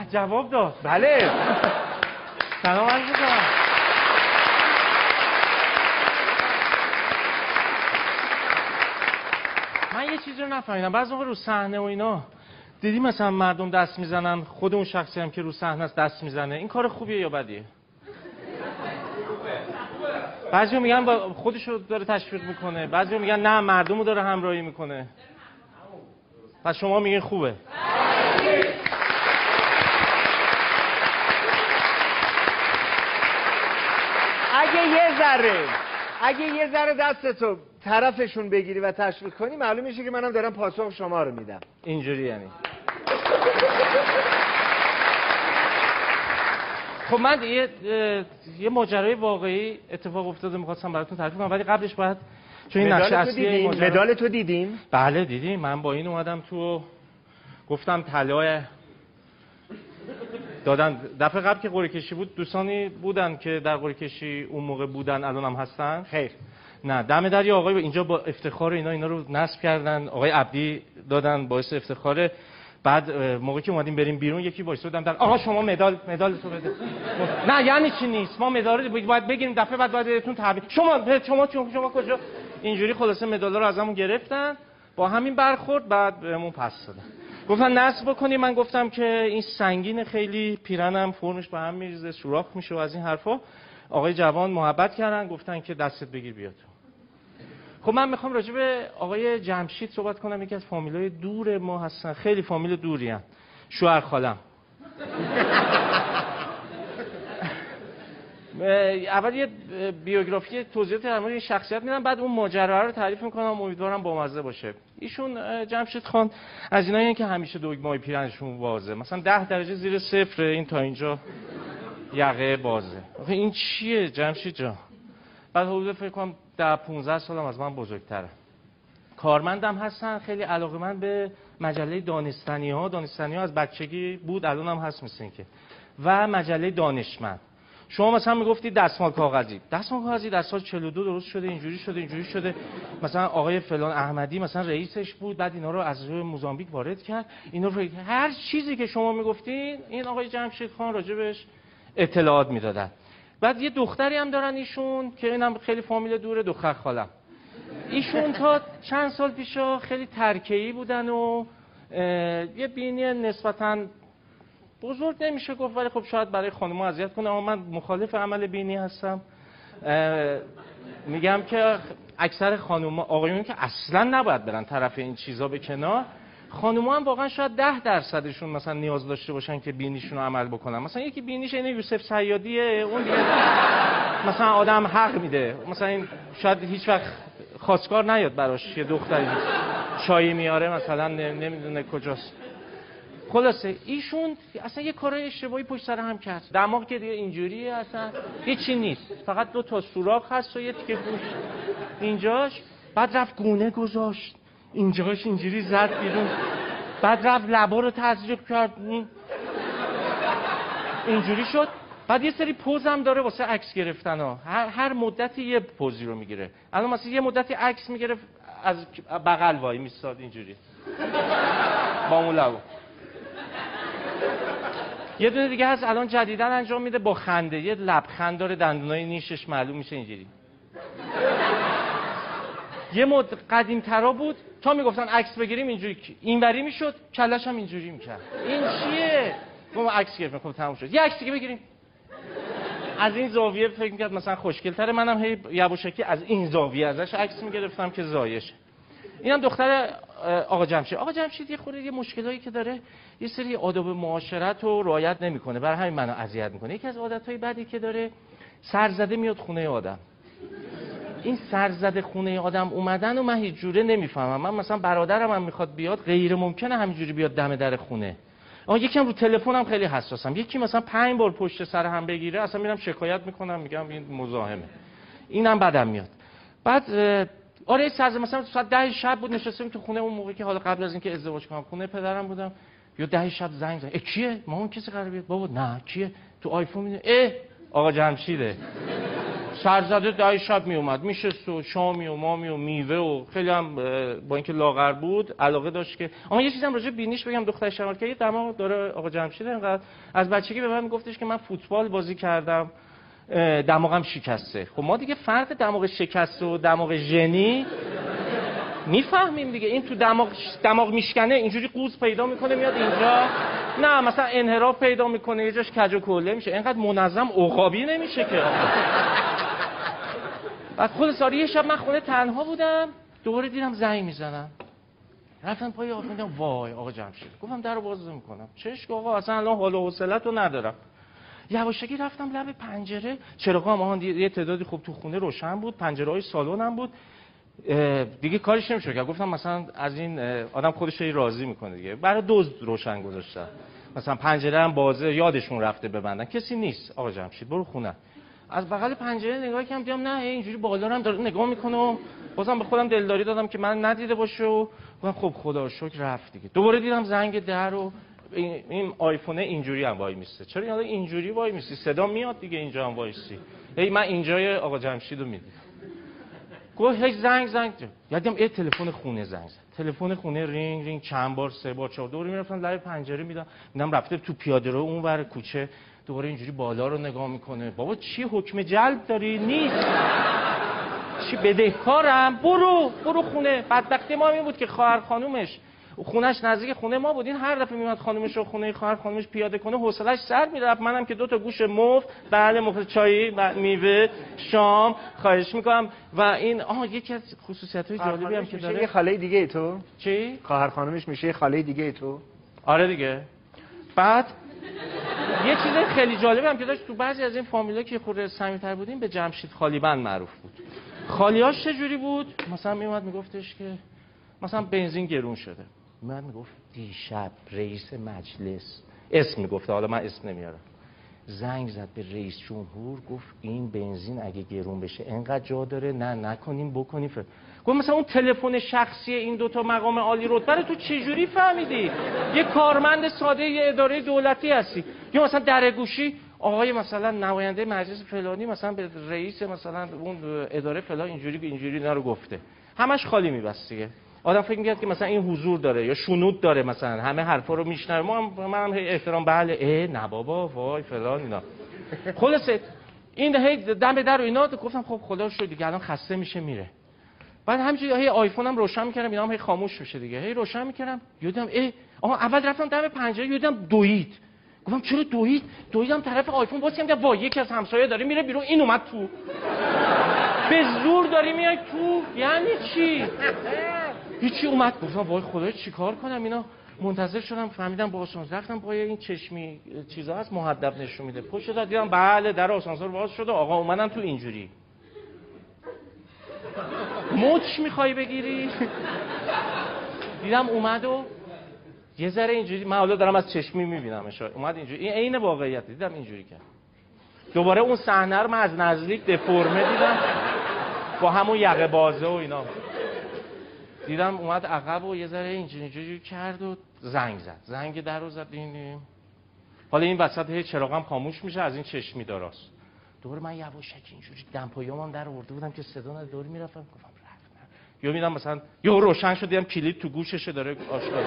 جواب داد. بله. سلام عرض می‌کنم. من یه چیزی رو نفهمیدم. بعضی موقع رو صحنه و اینا دیدی مثلا مردم دست میزنن، خود اون شخصی هم که رو صحنه است دست میزنه، این کار خوبیه یا بدیه؟ بعضی‌ها میگن با خودشو داره تشویق میکنه، بعضی‌ها میگن نه مردمو داره همراهی میکنه. پس شما میگین خوبه. اگه یه ذره دستتو طرفشون بگیری و تشویق کنی معلوم میشه که منم دارم پاسخ شما رو میدم. اینجوری یعنی. خب من یه ماجرای واقعی اتفاق افتاده می‌خواستم براتون تعریف کنم، ولی قبلش باید چون این نقشه اصلی مدال تو دیدیم؟ بله دیدیم. من با این اومدم تو گفتم طلا دادن. دفعه قبل که قرعه کشی بود دوستانی بودن که در قرعه کشی اون موقع بودن الان هم هستن؟ خیر. نه دم در یه آقای اینجا با افتخار اینا رو نصب کردن، آقای عبدی دادن باعث افتخاره. بعد موقعی که اومدیم بریم بیرون یکی وایسادم در آقا شما مدال تو بده. نه یعنی چی نیست؟ ما مدال رو باید بگیریم دفعه بعد باید بهتون تبریک. شما کجا؟ اینجوری خلاصه مدال رو ازمون گرفتن. با همین برخورد بعد بهمون پس دادن. گفتن نصب بکنی. من گفتم که این سنگین خیلی پیرنم فرمش به هم میریزه سوراخ میشه و از این حرفا. آقای جوان محبت کردن گفتن که دستت بگیر بیا تو. خب من میخوام راجع به آقای جمشید صحبت کنم. یکی از فامیلای دور ما هستن، خیلی فامیل دوری ان. شوهر خالم. اول یه بیوگرافی توضیحات در مورد این شخصیت میدم، بعد اون ماجرا رو تعریف میکنم. امیدوارم بامزه باشه. ایشون جمشید خان از اینایین که همیشه دوگمای پیرنشون بازه، مثلا 10 درجه زیر صفر، این تا اینجا یقه بازه. این چیه جمشید جان؟ بعد حدود فکر کنم 10-15 سالم از من بزرگتره. کارمندم هستن، خیلی علاقه‌مند به مجله دانستنی‌ها از بچگی بود، الان هم هست مثل اینکه. و مجله دانشمند. شما مثلا میگفتید دستمال کاغذی در سال 42 درست شده، اینجوری شده. مثلا آقای فلان احمدی مثلا رئیسش بود، بعد اینا رو از روی موزامبیک وارد کرد. اینا رو هر چیزی که شما میگفتین این آقای جمشید خان راجبش اطلاعات میدادن. بعد یه دختری هم دارن ایشون که اینم خیلی فامیل دوره، دختر خالم. ایشون تا چند سال پیشا خیلی ترکه‌ای بودن و یه بینی نسبتاً بزرگ نمیشه گفت، ولی خب شاید برای خانم‌ها اذیت کنه، اما من مخالف عمل بینی هستم. میگم که اکثر خانم‌ها، آقایون که اصلاً نباید برن طرف این چیزا به کنار، خانم‌ها هم واقعا شاید 10% مثلا نیاز داشته باشن که بینیشون رو عمل بکنن. مثلا یکی بینیش اینه یوسف صیادیه، اون دیگه مثلا آدم حق میده. مثلا این شاید هیچ وقت خواستگار نیاد براش، یه دختری چای میاره مثلا نمیدونه کجاست. خلاصه ایشون اصلا یه کارای اشتباهی پشت سر هم کرد. دماغ که دیگه اینجوریه، اصلا هیچی نیست، فقط 2 تا سوراخ هست و یه تیکه گوش اینجاش. بعد رفت گونه گذاشت اینجاش اینجوری زد بیرون، بعد رفت لبا رو تزریق کرد اینجوری شد. بعد یه سری پوز هم داره واسه عکس گرفتن ها، هر مدتی یه پوزی رو میگیره. الان مثلا یه مدتی عکس میگرفت از بغل وای میستاد اینجوری با اون لبا. یه دونه دیگه هست الان جدیدن انجام میده با خنده، یه لبخند داره، دندونای نیشش معلوم میشه اینجوری. یه مد قدیم ترا بود تا میگفتن عکس بگیریم اینجوری اینوری میشد، کلش هم اینجوری میکرد. این چیه؟ ما عکس گرفتیم، خب تموم شد. یه عکس دیگه بگیریم. از این زاویه فکر میکرد مثلا خوشگل‌تره، منم هی یواشکی از این زاویه ازش عکس میگرفتم که زایشه. اینم دختر آقا جمشید. آقا جمشید یه خورده یه مشکلایی که داره، یه سری آداب معاشرت رو رعایت نمیکنه، برای همین منو اذیت میکنه. یکی از عادتهای بدی که داره، سرزده میاد خونه آدم. این سرزده خونه آدم اومدن و من هیچ جوره نمیفهمم. من مثلا برادرم هم میخواد بیاد، غیر ممکنه همینجوری بیاد دم در خونه. اما یکم رو تلفنم خیلی حساسم، یکی مثلا 5 بار پشت سر هم بگیره اصلا میرم شکایت میکنم، میگم این مزاحمه. اینم بدم میاد. بعد آره سرزده مثلا ساعت 10 شب بود نشستیم تو خونه، اون موقعی که حالا قبل از اینکه ازدواج کنم خونه پدرم بودم، یا 10 شب زنگ زد. کیه؟ مامان کسی قراره بیاد؟ بابا نه کیه؟ تو آیفون میده. آقا جمشیده. سرزده 10 شب می اومد میشست و شامی و مامی و میوه و خیلی هم با اینکه لاغر بود علاقه داشت که یه چیزی هم راجع بینیش بگم. دختر شمال که یه دماغ داره آقا جمشید. اینقدر از بچگی به من میگفتش که من فوتبال بازی کردم دماغم شکسته. خب ما دیگه فرق دماغ شکسته و دماغ ژنی میفهمیم دیگه. این تو دماغ میشکنه اینجوری قوز پیدا میکنه میاد اینجا، نه مثلا انحراف پیدا میکنه یه جاش کج و کله میشه، اینقدر منظم عقابی نمیشه که. بعد خود ساری یه شب من خونه تنها بودم، دوباره دیدم زنگ میزنم، رفتم پای آقا میگم وای آقا جمشید. گفتم درو باز نمیکنم. چش آقا اصلا الان حال و حوصله‌تو ندارم. یواشکی رفتم لب پنجره، چراغام یه تعدادی خوب تو خونه روشن بود، پنجره‌های سالنم بود. دیگه کارش نمیشه که گفتم مثلا از این آدم خودش راضی میکنه دیگه، برای دزد روشن گذاشتم. مثلا پنجره هم بازه یادشون رفته ببندن، کسی نیست آقا جمشید برو خونه. از بغل پنجره نگاه کردم دیدم نه اینجوری بالا هم داره نگاه میکنه و بازم به خودم دلداری دادم که من ندیده باشه و گفتم خب خدا رو شکر رفت دیگه. دوباره دیدم زنگ در و این آیفون اینجوری هم وای میسته. چرا یعنی اینجوری وای میستی؟ صدا میاد دیگه اینجا هم وایسی. من اینجای آقا جمشیدو میدیدم. گفت هی زنگ یادم تلفن خونه زنگ زد. تلفن خونه رینگ چند بار 3 بار 4 دوباره میرفتم لای پنجره میدم رفته تو پیاده رو اون ور کوچه، دوباره اینجوری بالا رو نگاه میکنه. بابا چی حکم جلب داری؟ نیست. چی بدهکارم؟ برو خونه. بدبختی ما این بود که خواهر خانومش خونش نزدیک خونه ما بود. این هر دفعه میومد خانومش رو خونه خواهر خانومش پیاده کنه حوصله‌اش سر میرفت. منم که 2 تا گوش مفت بله مفت چای میوه شام خواهش میکنم. و این یکی از خصوصیت‌های جالبی هم که داره یه خاله دیگه تو چی؟ خواهر خانومش میشه خاله دیگه تو؟ آره دیگه. بعد یه چیز خیلی جالبی هم که داشت، تو بعضی از این فامیلا که خورده صمیمی‌تر بودیم به جمشید خالیبند معروف بود. خالیاش چجوری بود؟ مثلا میومد میگفتش که مثلا بنزین گرون شده، من میگفت دیشب رئیس مجلس اسم میگفت، حالا من اسم نمیارم، زنگ زد به رئیس جمهور گفت این بنزین اگه گرون بشه انقدر جا داره نه نکنیم بکنیم. گفت مثلا اون تلفن شخصی این 2 تا مقام عالی رتبه رو تو چجوری فهمیدی؟ یه کارمند ساده یه اداره دولتی هستی. یا مثلا درگوشی آقای مثلا نماینده مجلس فلانی مثلا به رئیس مثلا اون اداره فلان اینجوری اینا رو گفته، همش خالی میبست دیگه. آدم فکر می‌کرد که مثلا این حضور داره یا شنود داره، مثلا همه حرفا رو میشنوه. منم احترام بله نه بابا وای فلان اینا. خلاصه این هی دم در و اینا گفتم خب خدا رو شکر دیگه الان خسته میشه میره. بعد همینجوری هی آیفونم روشن می‌کردم اینا هم هی خاموش میشه دیگه، هی روشن می‌کردم یادم اول رفتم دم پنجره یادم دوید. گفتم چرا دویدم طرف آیفون واسم که وای یکی از همسایه‌ها داره میره بیرون این اومد تو. به زور داری میای تو یعنی چی؟ هیچی اومد. گفتم وای خدایا چیکار کنم اینا. منتظر شدم فهمیدم با آسانسور رفتم پای این چشمی چیزا هست مهدب نشون میده. پشت داد دیدم بله در آسانسور باز شده آقا اومدن تو اینجوری. مچ میخوای بگیری؟ دیدم اومد و یه ذره اینجوری، من حالا دارم از چشمی میبینمش، اومد اینجوری، این عین واقعیت. دیدم اینجوری کرد. دوباره اون صحنه رو من از نزدیک دفرمه دیدم با همون یقه بازه و اینا. دیدم اومد عقب و یه ذره اینجوری کرد و زنگ در رو زد. حالا این وسط هی چراغم خاموش میشه از این چشمی داراست. دوباره من یواشکی اینجوری دمپایه‌ام در آورده بودم که صدا نداره، دور میرفتم گفتم رفت. یا میدم مثلا یهو روشن شد دیدم کلید تو گوششه داره آشغال.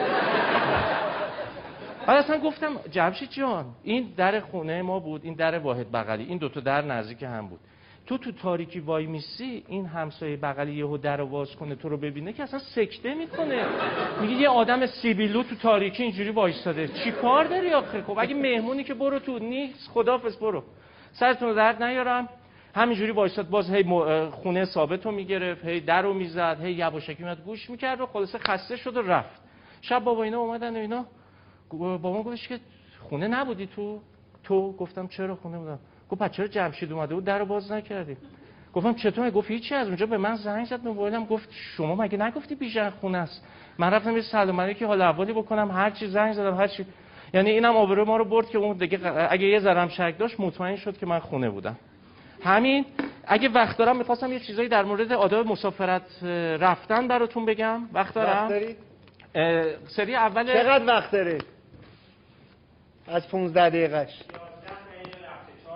بعد اصلا گفتم جمشید جان این در خونه ما بود، این در واحد بغلی، این 2 تا در نزدیک هم بود. تو تاریکی وای میسی این همسایه بغلی یهو در واز کنه تو رو ببینه که اصلا سکته میکنه. میگه یه آدم سیبیلو تو تاریکی اینجوری وایساده چی کار داری آخه؟ خب اگه مهمونی که برو تو، نیست خداحافظ برو، سرتون درد نیارم. همینجوری وایساد باز هی خونه ثابتو میگرفت، هی درو میزد، هی یواشکی میاد گوش میکرد و خلاصه خسته شد و رفت. شب بابا اینا اومدن و اینا بابا گفتش که خونه نبودی تو؟ گفتم چرا خونه بودم. گفت بچه چرا جمشید اومده بود درو باز نکردی؟ گفتم چطور؟ گفت هیچی، از اونجا به من زنگ زد موبایلم گفت شما مگه نگفتی بیژن خونه است؟ من رفتم یه سلام علیکی حال احوالی بکنم، هر چی زنگ زدم هر چی، یعنی اینم آبرو ما رو برد که اون دیگه اگه یه ذره شک داشت مطمئن شد که من خونه بودم. همین. اگه وقت دارم می‌خواستم یه چیزایی در مورد آداب مسافرت رفتن براتون بگم. وقت دارم؟ وقت دارید؟ سری اول چقدر وقت دارید؟ از 15 دقیقه‌اش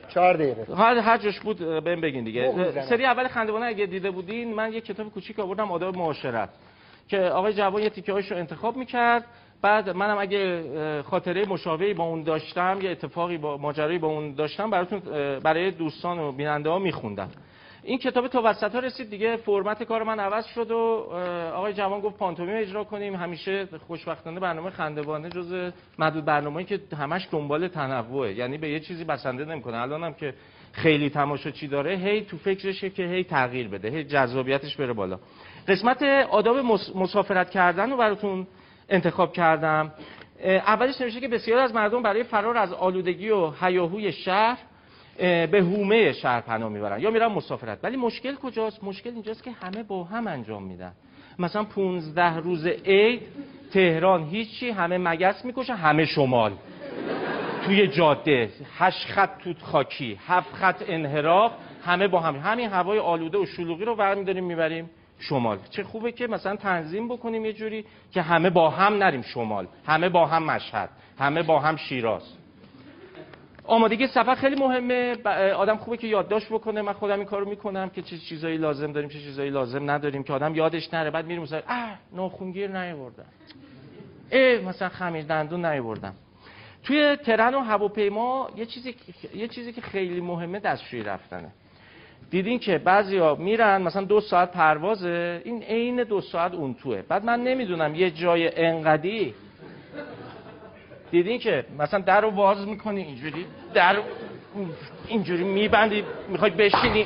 4 دقیقه. هر جاش بود بهم بگین دیگه. سری اول خندوانه اگه دیده بودین من یه کتاب کوچیک آوردم آداب معاشرت که آقای جوان یه تیکه‌هاشو انتخاب می‌کرد. بعد منم اگه خاطره مشابهی با اون داشتم یا اتفاقی با ماجرایی با اون داشتم براتون برای دوستان و بیننده‌ها می‌خوندم. این کتاب تا وسط‌ها رسید دیگه فرمت کار من عوض شد و آقای جوان گفت پانتومیم اجرا کنیم. همیشه خوشبختانه برنامه خندوانه جز معدود برنامه‌ای که همش دنبال تنوعه، یعنی به یه چیزی بسنده نمی‌کنه. الانم که خیلی تماشاچی داره هی تو فکرشه که هی تغییر بده، هی جذابیتش بره بالا. قسمت آداب مسافرت کردن رو براتون انتخاب کردم. اولش نوشته که بسیار از مردم برای فرار از آلودگی و هیاهوی شهر به حومه شهر پناه میبرن یا میرن مسافرت. ولی مشکل کجاست؟ مشکل اینجاست که همه با هم انجام میدن. مثلا 15 روز عید تهران هیچی، همه مگس میکشن، همه شمال توی جاده 8 خط توت خاکی 7 خط انحراف، همه با هم. همین هوای آلوده و شلوغی رو برمی‌داریم میبریم شمال. چه خوبه که مثلا تنظیم بکنیم یه جوری که همه با هم نریم شمال، همه با هم مشهد، همه با هم شیراز. آمادگی سفر خیلی مهمه. آدم خوبه که یادداشت بکنه. من خودم این کارو میکنم که چه چیزایی لازم داریم چه چیزایی لازم نداریم که آدم یادش نره. بعد میریم مثلا ناخنگیر نیاوردم، مثلا خمیر دندون نیاوردم. توی ترن و هواپیما یه چیزی که خیلی مهمه دستشویی رفتنه. دیدین که بعضیا میرن مثلا 2 ساعت پروازه، این عین 2 ساعت اون توه. بعد من نمیدونم یه جای انقدی دیدین که مثلا در رو باز میکنی اینجوری، در اینجوری میبندی، میخوای بشینی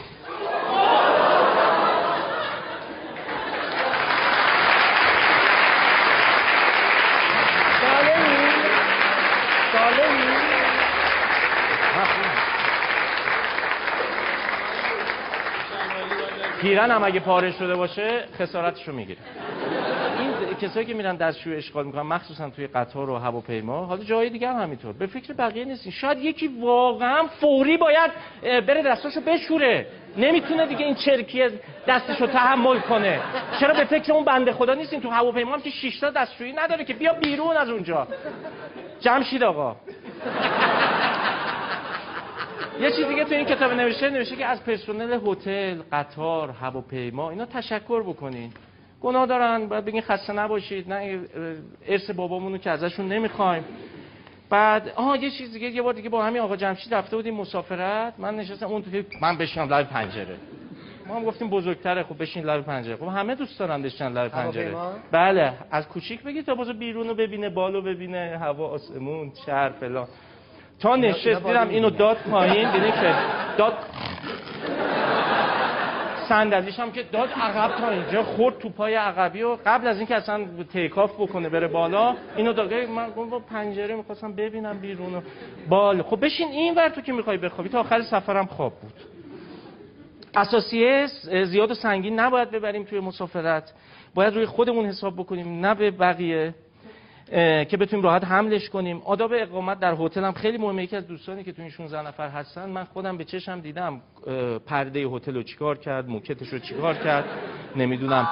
پیرن هم اگه پاره شده باشه خسارتشو میگیره. این کسایی که میرن دستشویی اشغال میکنن مخصوصا توی قطار و هواپیما، حالا جای دیگه هم همینطور، به فکر بقیه نیستین. شاید یکی واقعا فوری باید بره دستاشو بشوره، نمیتونه دیگه این چرکی دستشو تحمل کنه. چرا به فکر اون بنده خدا نیستین؟ تو هواپیما هم که 6 تا دستشویی نداره که بیا بیرون از اونجا. جمشید آقا یه چیز دیگه تو این کتاب نوشته که از پرسنل هتل، قطار، هواپیما اینا تشکر بکنین. گناه دارن، باید بگین خسته نباشید، نه ارث بابامونو که ازشون نمیخوایم. بعد یه چیز دیگه، یه بار دیگه با همین آقا جمشید رفته بودیم مسافرت، من نشستم اون تو، من بشینم لب پنجره. ما هم گفتیم بزرگتره، خب بشین لب پنجره. خب همه دوست دارن بشینن لب پنجره. بله، از کوچیک بگید تا باز بیرونو ببینه، بالو ببینه، هوا، آسمون، شهر فلان. تا نشستم اینو داد پایین، دیدین که داد صندلیش هم که داد عقب تا اینجا خورد تو پای عقبی و قبل از اینکه اصلا تیک آف بکنه بره بالا اینو داده. من با پنجره می‌خواستم ببینم بیرونو. خب بشین اینور تو که می‌خوای بخوابی. تا آخر سفرم خواب بود. اساسیه زیاد و سنگین نباید ببریم توی مسافرت. باید روی خودمون حساب بکنیم، نه به بقیه، که بتونیم راحت حملش کنیم. آداب اقامت در هتل هم خیلی مهمه. یکی از دوستانی که تو این 16 نفر هستن، من خودم به چشم دیدم پرده هتل رو چیکار کرد، موکتش رو چیکار کرد، نمیدونم.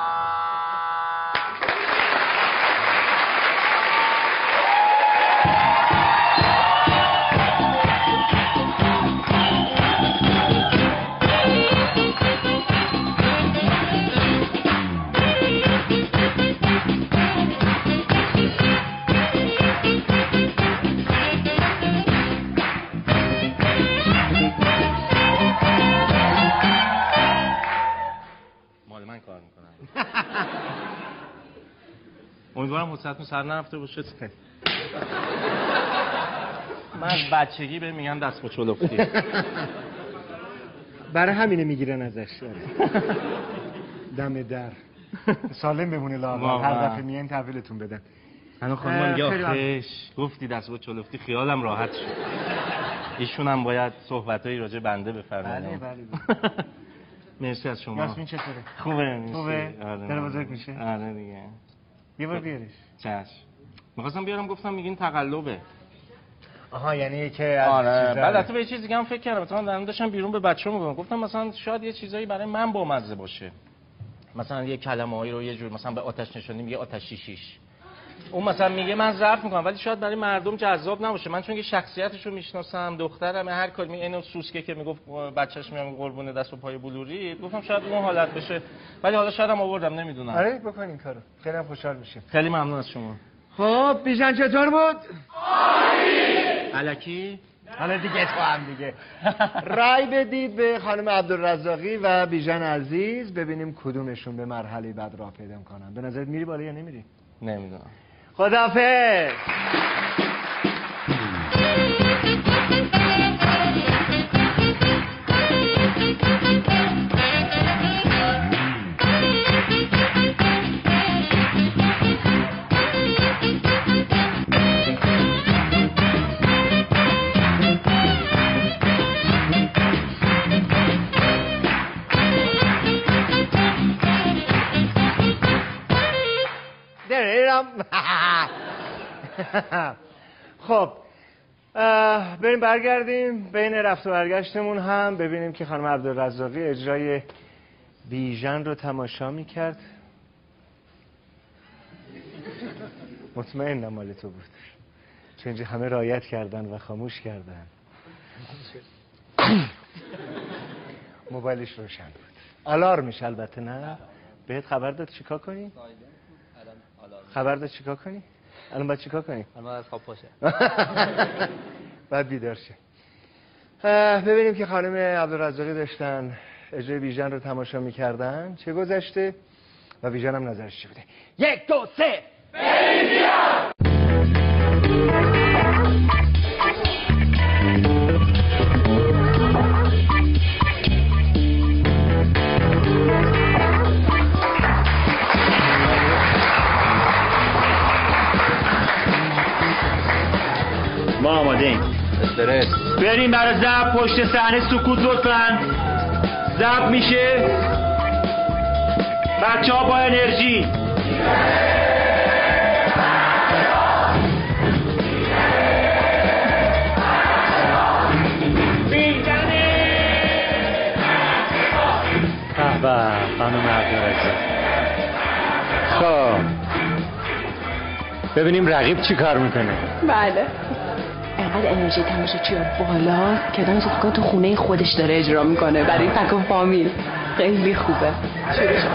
امیدوارم حسرتون سر نرفته باشه. من از بچگی به میگن دست با چلفتی. برای همینه میگیرن ازش. دم در سالم بمونه لاغر، هر دفعه میان تحویلتون بدن. منو خانم میگه آخش گفتی دست با چلفتی، خیالم راحت شد. ایشون هم باید صحبتایی راجع بنده بفرمایید. بله. مرسی از شما. یاسمین چطوره؟ خوبه. خوبه؟ داره بزرگ میشه؟ آره دیگه. یه بار بیارش. چشم. می‌خواستم بیارم، گفتم میگین تقلبه. آها، یعنی که آره. بعد حتی به یه چیز دیگه هم فکر کردم. مثلا داشتم بیرون به بچه‌ها میگم، گفتم مثلا شاید یه چیزایی برای من بامزه باشه. مثلا یه کلمه‌ای رو یه جور مثلا به آتش نشانی میگه آتشی شیش. اون مثلا میگه من ضبط میکنم ولی شاید برای مردم جذاب نباشه. من چون که شخصیتشو میشناسم، دخترم هر کاری اینو سوسکه که میگفت بچه‌ش میام قربون دست و پای بلوری، گفتم شاید اون حالت بشه. ولی حالا شاید هم آوردم نمیدونم. آره بکن این کارو. خیلی هم خوشحال میشیم. خیلی ممنون از شما. خب بیژن چطور بود؟ الکی؟ حالا دیگه تو هم دیگه رای بدید به خانم عبدالرزاقی و بیژن عزیز ببینیم کدومشون به مرحله بعد راه پیدا میکنن. به نظرت میری بالا یا نمیری؟ نمیدونم. خداحافظ. خب بریم برگردیم بین رفت و برگشتمون هم ببینیم که خانم عبدالرزاقی اجرای بیژن رو تماشا میکرد. مطمئنم مال تو بود چون اینجا همه رعایت کردن و خاموش کردن. موبایلش روشن بود. آلارمش البته نه. بهت خبر داد چیکار کنی؟ خبر داد چیکار کنی؟ الان باید چیکار کنی؟ الان از خواب پاشه. باید بیدار شه. ببینیم که خانم عبدالرزاقی داشتن اجرای بیژن رو تماشا میکردن چه گذشته و بیژن هم نظرش چی بوده. 1 2 3 بریم بیا. ما آماده ایم. بریم برای ضبط. پشت صحنه سکوت لطفاً. ضبط میشه. بچه‌ها با انرژی. به خانم عبدالرزاقی. خب ببینیم رقیب چی کار میکنه. بله. انقدر انرژی تماشاچی بالاست که آدم احساس می‌کنه تو خونه خودش داره اجرا میکنه برای تک و فامیل. خیلی خوبه. شروع شد.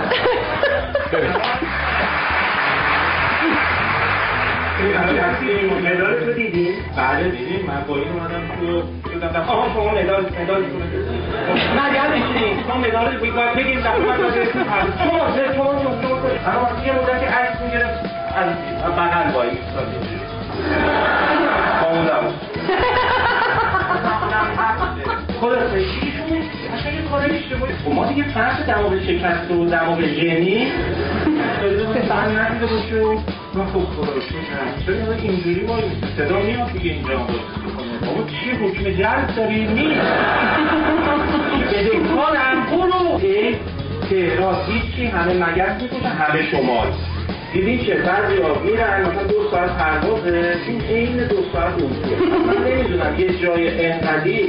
مدال تو دیدی؟ بله دیدیم. من با این اومدم تو دادم. شما مدال ما مدال باید بگیم در من اسم هست. شما اما یه مدت که عکس میگرفت از بغل با این خامونم خلاصه ایشون اصلا یه کار اشتباهی. ما دیگه فرق دماغ شکسته و دماغ ژنی فهم ندیده باشیم. من خب خدا رو شکر چرا اینجوری ما صدا میاد دیگه اینجا بابا چی حکم جلد داری؟ نیست بدهکارم برو که راستی چی همه مگس میکشن همه شمال دیدی چه بعضی ها میرن مثلا 2 ساعت پروازه این 2 ساعت اونجوره. من نمیدونم یه جای انقدی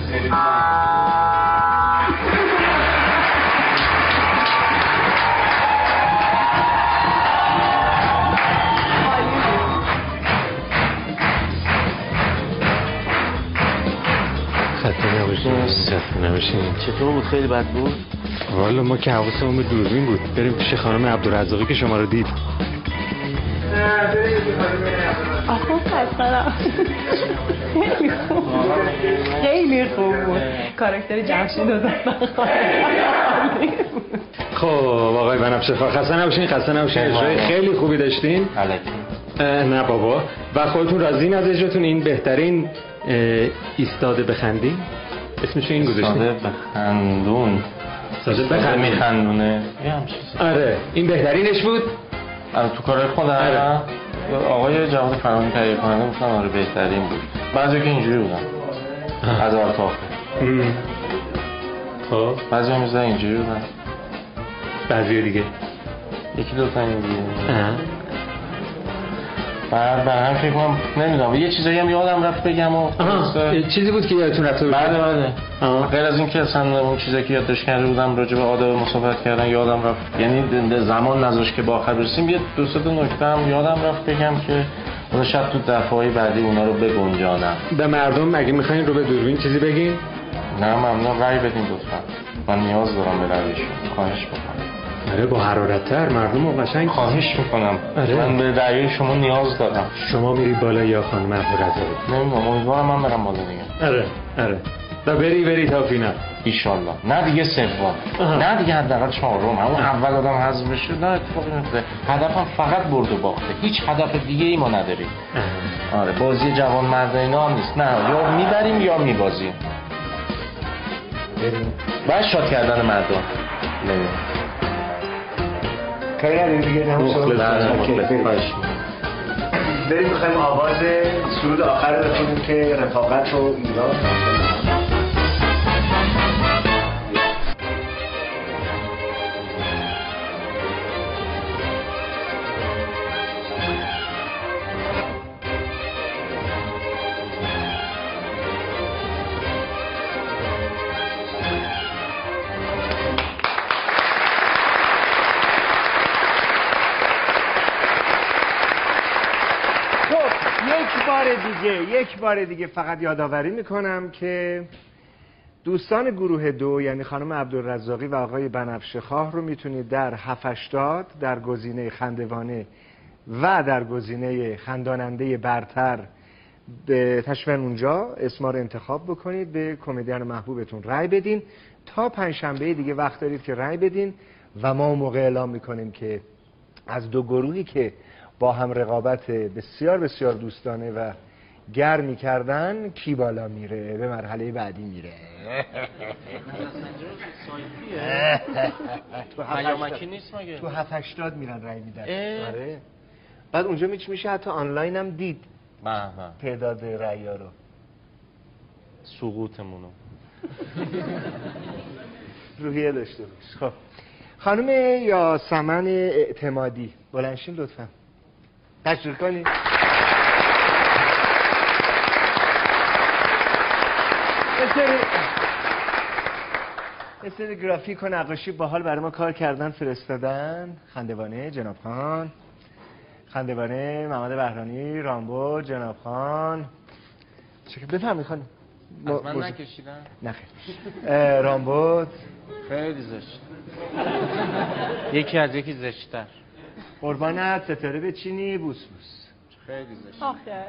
خسته نباشین. چطور بود؟ خیلی بد بود؟ والا ما که حواسمون به دوربین بود. بریم پیش خانم عبدالرزاقی که شما رو دید. آخه خسته خیلی خوب خیلی خوب بود. کاراکتر جمشید رو دادن. خب آقای بنفشه خسته نباشین. اجرای خیلی خوبی داشتین. نه بابا. و خودتون راضین از اجراتون؟ این بهترین ایستاده بخندین اسمشو این گذاشتین؟ ایستاده بخندون. ایستاده بخندون میخندونه. آره این بهترینش بود. تو کار خودم آقای جواد فرهانی تهیه کننده گفتن آره بهترین بود. بعضی که اینجوری بودن از آر تا آخر. خب بعضی هم اینجوری بودن. بعضی دیگه 1-2 تا دیگه. بعد هم فکر کنم نمیدونم یه چیزایی هم یادم رفت بگم و چیزی بود که یادتون رفته بود؟ بله غیر از این که اصلا اون چیزایی که یادداشت کرده بودم راجع به آداب مصاحبت کردن یادم رفت، یعنی زمان نذاشت که با آخر برسیم. یه دو سه تا نکته هم یادم رفت بگم که اون شب تو دفعه‌های بعدی اونا رو بگنجانم. به مردم اگه میخواین رو به دوربین چیزی بگین؟ نه ممنون، رأی بدین لطفا، من نیاز دارم به رأیشون. خواهش میکنم. آره با حرارت‌تر مردم رو قشنگ. خواهش میکنم. آره. من به رأی شما نیاز دارم. شما میری بالا یا خانم عبدالرزاقی؟ نمیدونم، امیدوارم من برم بالا دیگه. آره و بری تا فینال ایشالله. نه دیگه سوم، نه دیگه حداقل چهارم. اون اول آدم حذف بشه نه اتفاقی نمیفته. هدفم فقط برد و باخته، هیچ هدف دیگه ای ما نداریم. آره بازی جوان مرد اینا هم نیست، نه یا میبریم یا میبازیم. بریم باید شاد کردن مردم. کاری نداریم دیگه. بریم میخوایم آواز سرود آخر رو بخونیم که رفاقت و ایران. یک بار دیگه فقط یادآوری میکنم که دوستان گروه 2 یعنی خانم عبدالرزاقی و آقای بنفشه خواه رو میتونید در 780 در گزینه خندوانه و در گزینه خنداننده برتر به تشویق اونجا اسما رو انتخاب بکنید، به کمدین محبوبتون رأی بدین. تا پنجشنبه دیگه وقت دارید که رأی بدین و ما اون موقع اعلام میکنیم که از دو گروهی که با هم رقابت بسیار بسیار دوستانه و گرمی کردن کی بالا میره، به مرحله بعدی میره. تو 780 میرن رای میدن. آره. بعد اونجا میشه حتی آنلاین هم دید تعداد رای ها رو. سقوطمونو روحیه داشته باش. خب خانم یاسمن اعتمادی بلندشین لطفا تشریف کنید. یه سری گرافیک و نقاشی باحال برای ما کار کردن فرستادن. خندوانه جناب خان، خندوانه محمد بهرانی، رامبو جناب خان. چه بفهمید خانم از من نکشیدن؟ نه خیر. رامبو خیلی زشت. یکی از یکی زشت‌تر. قربانت ستاره بچینی بوس بوس. خیلی زشت. آخه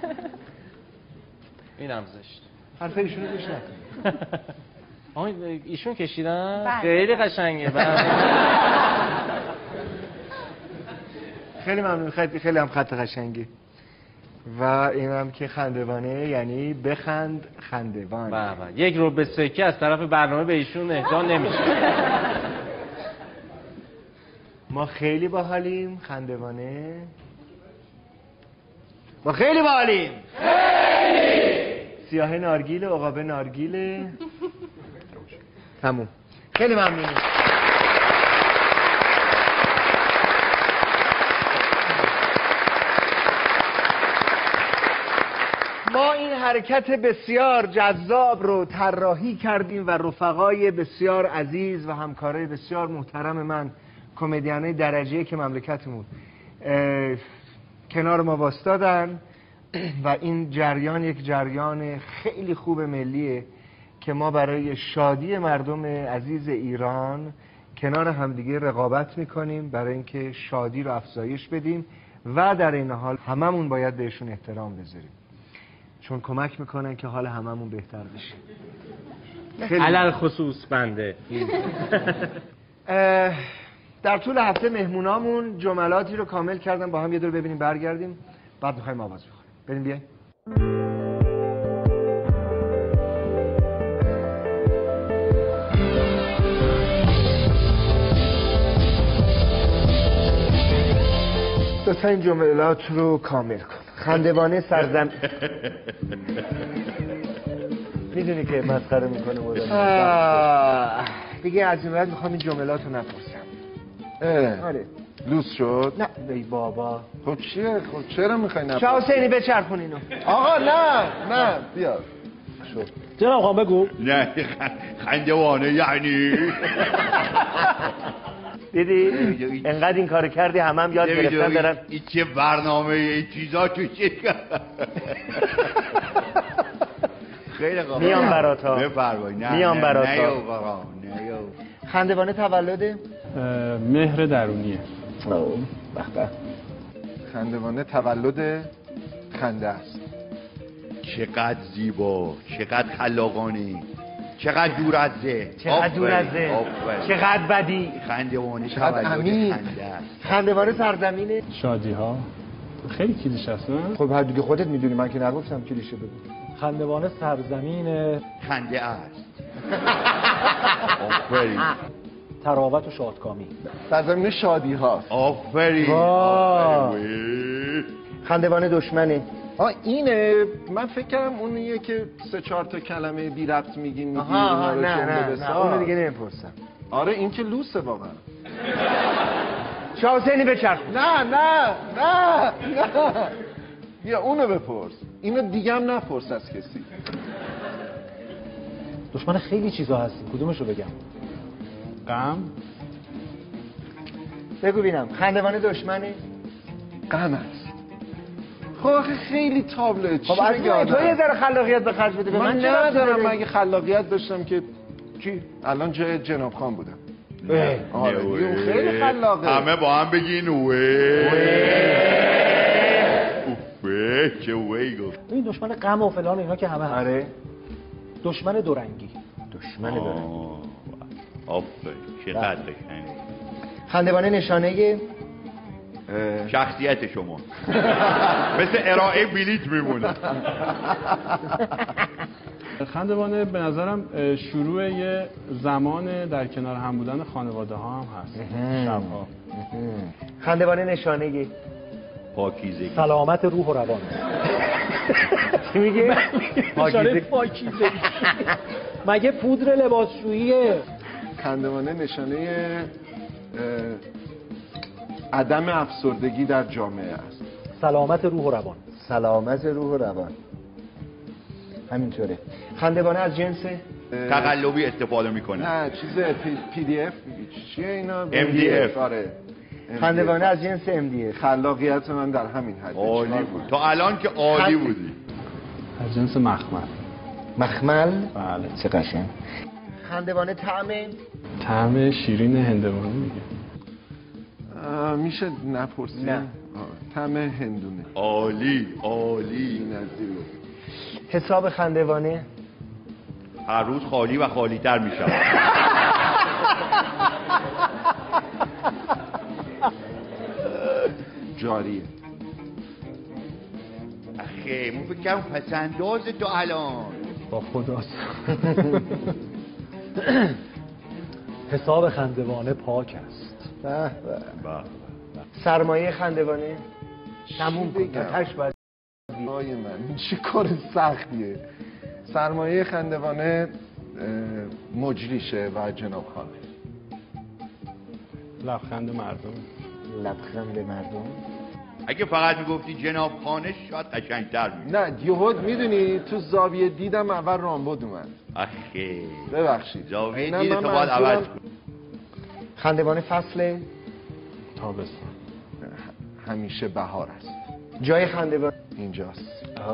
اینم زشت. حرف ایشونو گوش نکن. ایشون کشیدن؟ بله. خیلی قشنگه. خیلی ممنون، خیلی هم خط قشنگی. و اینم که خندوانه یعنی بخند خندوان. یک رو به سکه از طرف برنامه به ایشون اهدا نمیشه. ما خیلی باحالیم خندوانه. ما خیلی باحالیم. سیاه نارگیل و عقاب نارگیل. تموم. خیلی ممنونیم. ما این حرکت بسیار جذاب رو طراحی کردیم و رفقای بسیار عزیز و همکارای بسیار محترم من کمدینای درجه‌ای که مملکتمون کنار ما وایستادن و این جریان یک جریان خیلی خوب ملیه که ما برای شادی مردم عزیز ایران کنار همدیگه رقابت میکنیم برای اینکه شادی رو افزایش بدیم و در این حال هممون باید بهشون احترام بذاریم چون کمک میکنن که حال هممون بهتر بشه. علل خصوص بنده. در طول هفته مهمونامون جملاتی رو کامل کردن، با هم یه دور ببینیم برگردیم بعد میخوایم آواز بخوریم. بریم بیایم. لطفا این جملات رو کامل کن. خندوانه سرزمین میدونی که مسخره میکنه دیگه از این بعد میخوام این جملات رو نپرسم. آره لوس شد؟ نه ای بابا. خب چیه؟ خب چرا میخوای نپرسی؟ شاه حسینی بچرخون اینو. آقا نه بیا شد. جناب خان بگو. نه خندوانه یعنی دیدی؟ انقدر این کارو کردی هم یاد گرفتن دارن. این چه برنامه این چیزا تو چه خیلی خوب. میام براتا. بفرمایید. میام براتا. نه آقا نه. خندوانه تولده؟ مهر درونیه. بخ. خندوانه تولد خنده است. چقدر زیبا، چقدر خلاقانه، چقدر دور از ذهن، چقدر بدی. خندوانه تولد خنده است. خندوانه سرزمینه شادی ها خیلی کلیشه است نه؟ خب دیگه خودت میدونی، من که نگفتم کلیشه بگو. خندوانه سرزمین خنده است. آفرین. تراوت و شادکامی. سرزمین شادی هاست. آفرین. خندوانه دشمنه. اینه. من فکر کردم اونیه که 3-4 تا کلمه بی ربط میگین. نه اونو دیگه نمیپرسم. آره این که لوسه واقعا. شاه حسینی بچرخون. نه بیا اونو بپرس. اینو دیگه هم نپرس از کسی. دشمن خیلی چیزا هستیم، کدومشو بگم؟ غم. بگو بینم. خندوانه دشمنه؟ غم است. خب آخه خیلی تابلوه. خب از تو یه ذره خلاقیت به خرج بده. من ندارم. مگه خلاقیت داشتم که چی؟ الان جای جناب خان بودم. آره اون خیلی خلاقه. همه با هم بگین اوه چه وی گفت. این دشمن غم و فلان اینا که همه هست. آره. دشمن دورنگی. دشمن دورنگی. آفرین چقدر بکنی. خندوانه نشانه شخصیت شما مثل ارائه بلیت میمونه. خندوانه به نظرم شروع یه زمان در کنار هم بودن خانواده ها هم هست. شبها. خندوانه نشانه پاکیزگی. سلامت روح و روان. چی میگه؟ پاکیزگی. مگه پودر لباسشوییه؟ خندوانه نشانه عدم افسردگی در جامعه است. سلامت روح و روان. سلامت روح و روان. همینطوره. خندوانه از جنس تقلبی استفاده میکنه. نه چیز PDF چیه اینا؟ MDF. آره. خندوانه از جنس MDF. خلاقیت من در همین حد. عالی بود. تا الان که عالی بودی. از جنس مخمل. مخمل؟ بله. چه قشنگ. خندوانه طعم شیرین هندوانه میگه. میشه نپرسیم؟ نه. طعم هندونه. عالی. حساب خندوانه هر روز خالی و خالی تر میشه. جاریه. اخی من فکر کنم پسنداز تو الان. با خداست. حساب خندوانه پاک است. به. سرمایه خندوانه تموم کن. تاش باید آی من چه کار سختیه. سرمایه خندوانه مجریشه و جناب خانه. لبخند مردم. اگه فقط میگفتی جناب خانه شاید قشنگتر میشه. نه یهود میدونی تو زاویه دیدم اول رامبد اومد. اخی ببخشید. زاویه دیدم تو باید عوض کن. خندوانه فصل تابستان. همیشه بهار است. جای خندوانه اینجاست.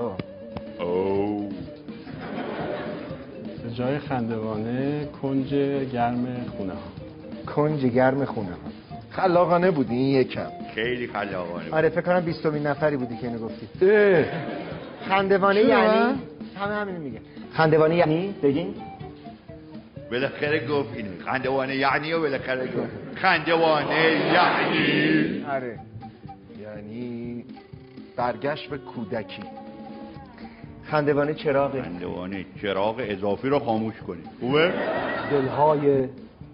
جای خندوانه کنج گرم خونه ها. کنج گرم خونه ها. خلاقانه بودی این یکم. خیلی خلاقانه بود. آره فکر کنم 20مین نفری بودی که اینو گفتی. خندوانه یعنی همین میگه. خندوانه یعنی بگین. بالاخره گفت اینه. خندوانه یعنی و بالاخره گفت خندوانه یعنی. آره یعنی برگشت به کودکی. خندوانه چراغه. خندوانه چراغ اضافی رو خاموش کنید. خوبه؟ دلهای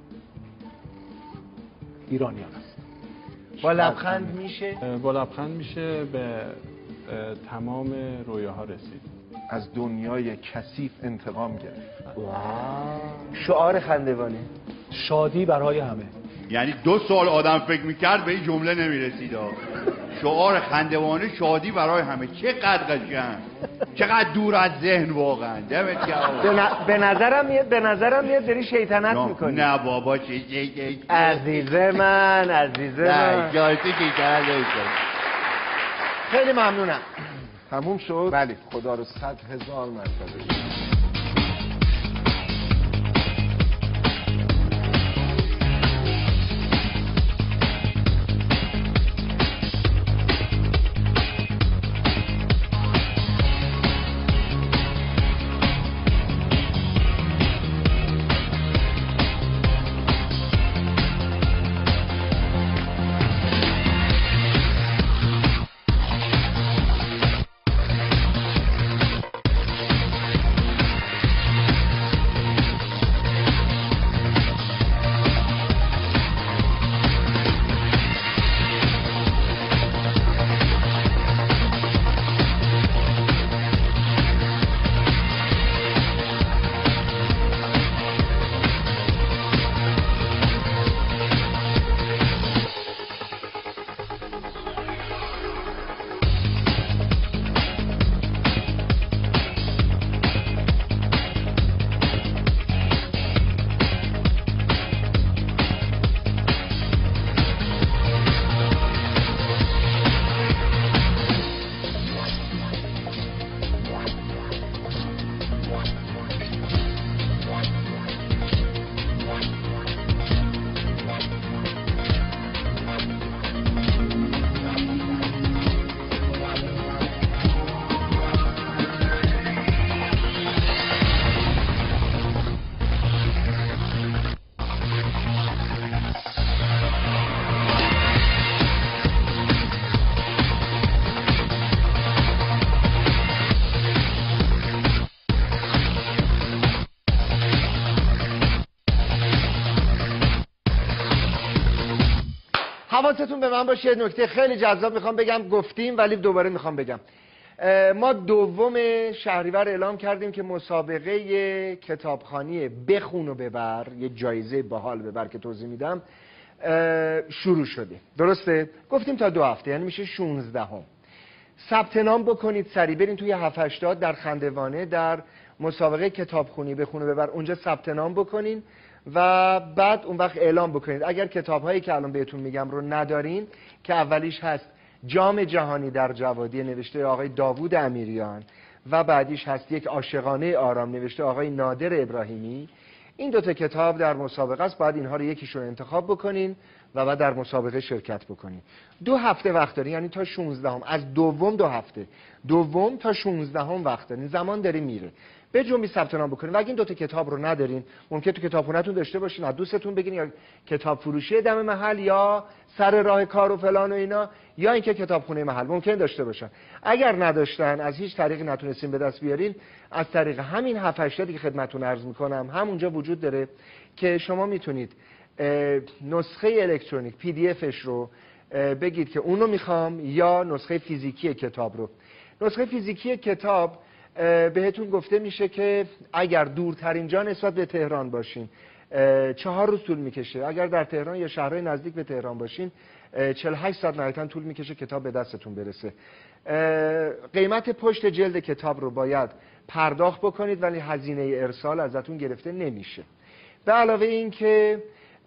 ایرانیان است. با لبخند میشه به تمام رویاها رسید. از دنیای کثیف انتقام گرفت. شعار خندوانه شادی برای همه. یعنی 2 سال آدم فکر میکرد به این جمله نمیرسید. شعار خندوانه شادی برای همه. چقدر قشنگ، چقدر دور از ذهن واقعا. دمت گرم. به نظرم میاد داری شیطنت میکنی. نه بابا چه عزیز من خیلی ممنونم. تموم شد؟ بله. خدا رو 100,000 مرتبه. حواستون به من باشه. نکته خیلی جذاب میخوام بگم، گفتیم ولی دوباره میخوام بگم. ما 2 شهریور اعلام کردیم که مسابقه کتابخوانی بخون و ببر، یه جایزه باحال ببر که توضیح میدم، شروع شده. درسته؟ گفتیم تا 2 هفته، یعنی میشه 16. ثبت نام بکنید سریع، برین توی 7-8 در خندوانه در مسابقه کتابخوانی بخون و ببر، اونجا ثبت نام بکنین و بعد اون وقت اعلام بکنید. اگر کتاب‌هایی که الان بهتون میگم رو ندارین، که اولیش هست جام جهانی در جوادی نوشته آقای داوود امیریان و بعدیش هست یک عاشقانه آرام نوشته آقای نادر ابراهیمی، این 2 کتاب در مسابقه است. باید اینها رو یکیشو انتخاب بکنین و بعد در مسابقه شرکت بکنین. 2 هفته وقت دارین، یعنی تا 16 از دوم 2 هفته، دوم تا 16 وقت دارین، زمان داره میره. به جنبی ثبت نام بکنین. و اگه این 2 کتاب رو ندارین، ممکن تو کتابخونه‌تون داشته باشین، از دوستتون بگین، یا کتاب فروشی دم محل یا سر راه کار و فلان و اینا، یا اینکه کتابخونه محل ممکن داشته باشن. اگر نداشتن، از هیچ طریقی نتونستین به دست بیارین، از طریق همین 7-8 که خدمتتون عرض میکنم همونجا وجود داره که شما میتونید نسخه الکترونیک PDF رو بگید که اونو میخوام، یا نسخه فیزیکی کتاب رو. نسخه فیزیکی کتاب بهتون گفته میشه که اگر دورترین جا نسبت به تهران باشین 4 روز طول میکشه. اگر در تهران یا شهرهای نزدیک به تهران باشین 48 ساعت نهایتاً طول میکشه کتاب به دستتون برسه. قیمت پشت جلد کتاب رو باید پرداخت بکنید ولی هزینه ارسال ازتون گرفته نمیشه. به علاوه این که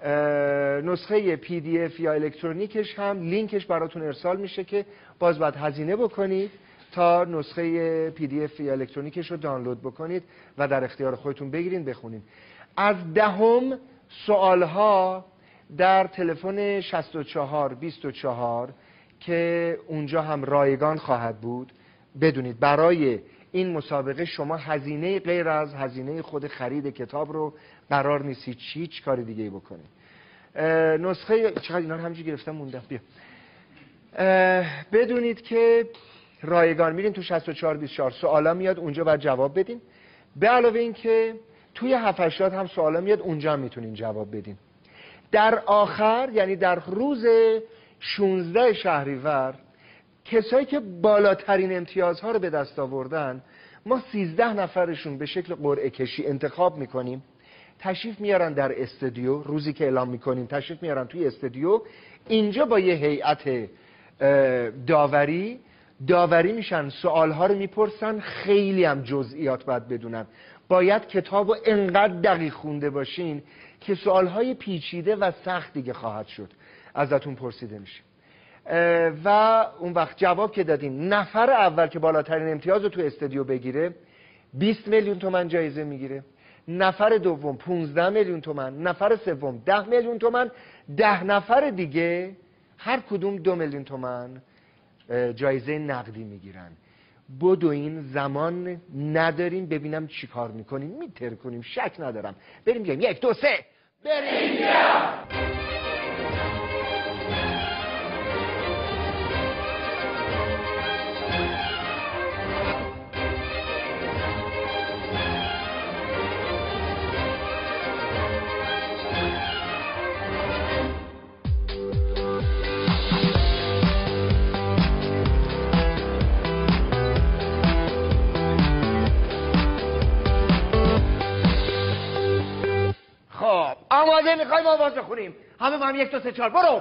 نسخه PDF یا الکترونیکش هم لینکش براتون ارسال میشه که باز باید هزینه بکنید تا نسخه PDF یا الکترونیکش رو دانلود بکنید و در اختیار خودتون بگیرین بخونین. از 10 سوالها در تلفن 6424 که اونجا هم رایگان خواهد بود. بدونید برای این مسابقه شما هزینه غیر از هزینه خود خرید کتاب رو قرار نیست هیچ کاری دیگه ای بکنید. نسخه چقدر اینا رو همینجوری گرفتم موندم. بیا. بدونید که رایگان میرین تو 6424 سوالا میاد اونجا بعد جواب بدین. به علاوه این که توی 7-8 هم سوالا میاد اونجا هم میتونین جواب بدین. در آخر یعنی در روز 16 شهریور کسایی که بالاترین امتیازها رو به دست آوردن ما 13 نفرشون به شکل قرعه کشی انتخاب میکنیم تشریف میارن در استودیو، روزی که اعلام میکنیم تشریف میارن توی استودیو، اینجا با یه هیئت داوری میشن، سوالها رو میپرسن، خیلی هم جزئیات باید بدونن، باید کتاب رو انقدر دقیق خونده باشین که سوالهای پیچیده و سخت دیگه خواهد شد ازتون پرسیده میشه و اون وقت جواب که دادین نفر اول که بالاترین امتیاز رو تو استودیو بگیره 20 میلیون تومان جایزه میگیره، نفر دوم 15 میلیون تومان، نفر سوم 10 میلیون تومان، 10 نفر دیگه هر کدوم 2 میلیون تومان جایزه نقدی میگیرن. بدوین، زمان نداریم، ببینم چی کار میکنیم، میتر کنیم، شک ندارم. بریم بیایم 1 2 3 بریم بیایم. آماده میخوایم آواز بخونیم، همه با هم 1 2 3 4 برو. 1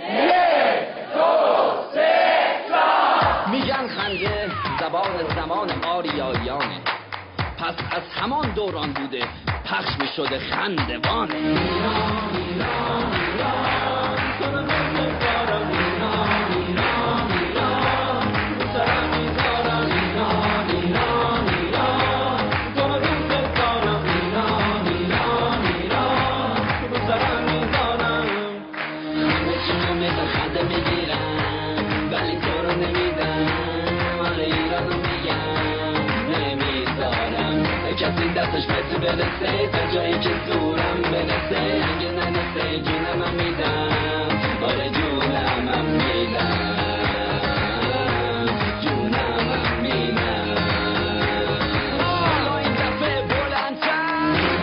2 3 4. میگن خنده زمان آریاییانه، پس از همان دوران بوده پخش میشده خندوانه. دستش بهت برسه تا جایی که دورم برسه، اگه نرسه جونم میدم، آره جونم میدم، جونم میدم. حالا این دفعه بلندتر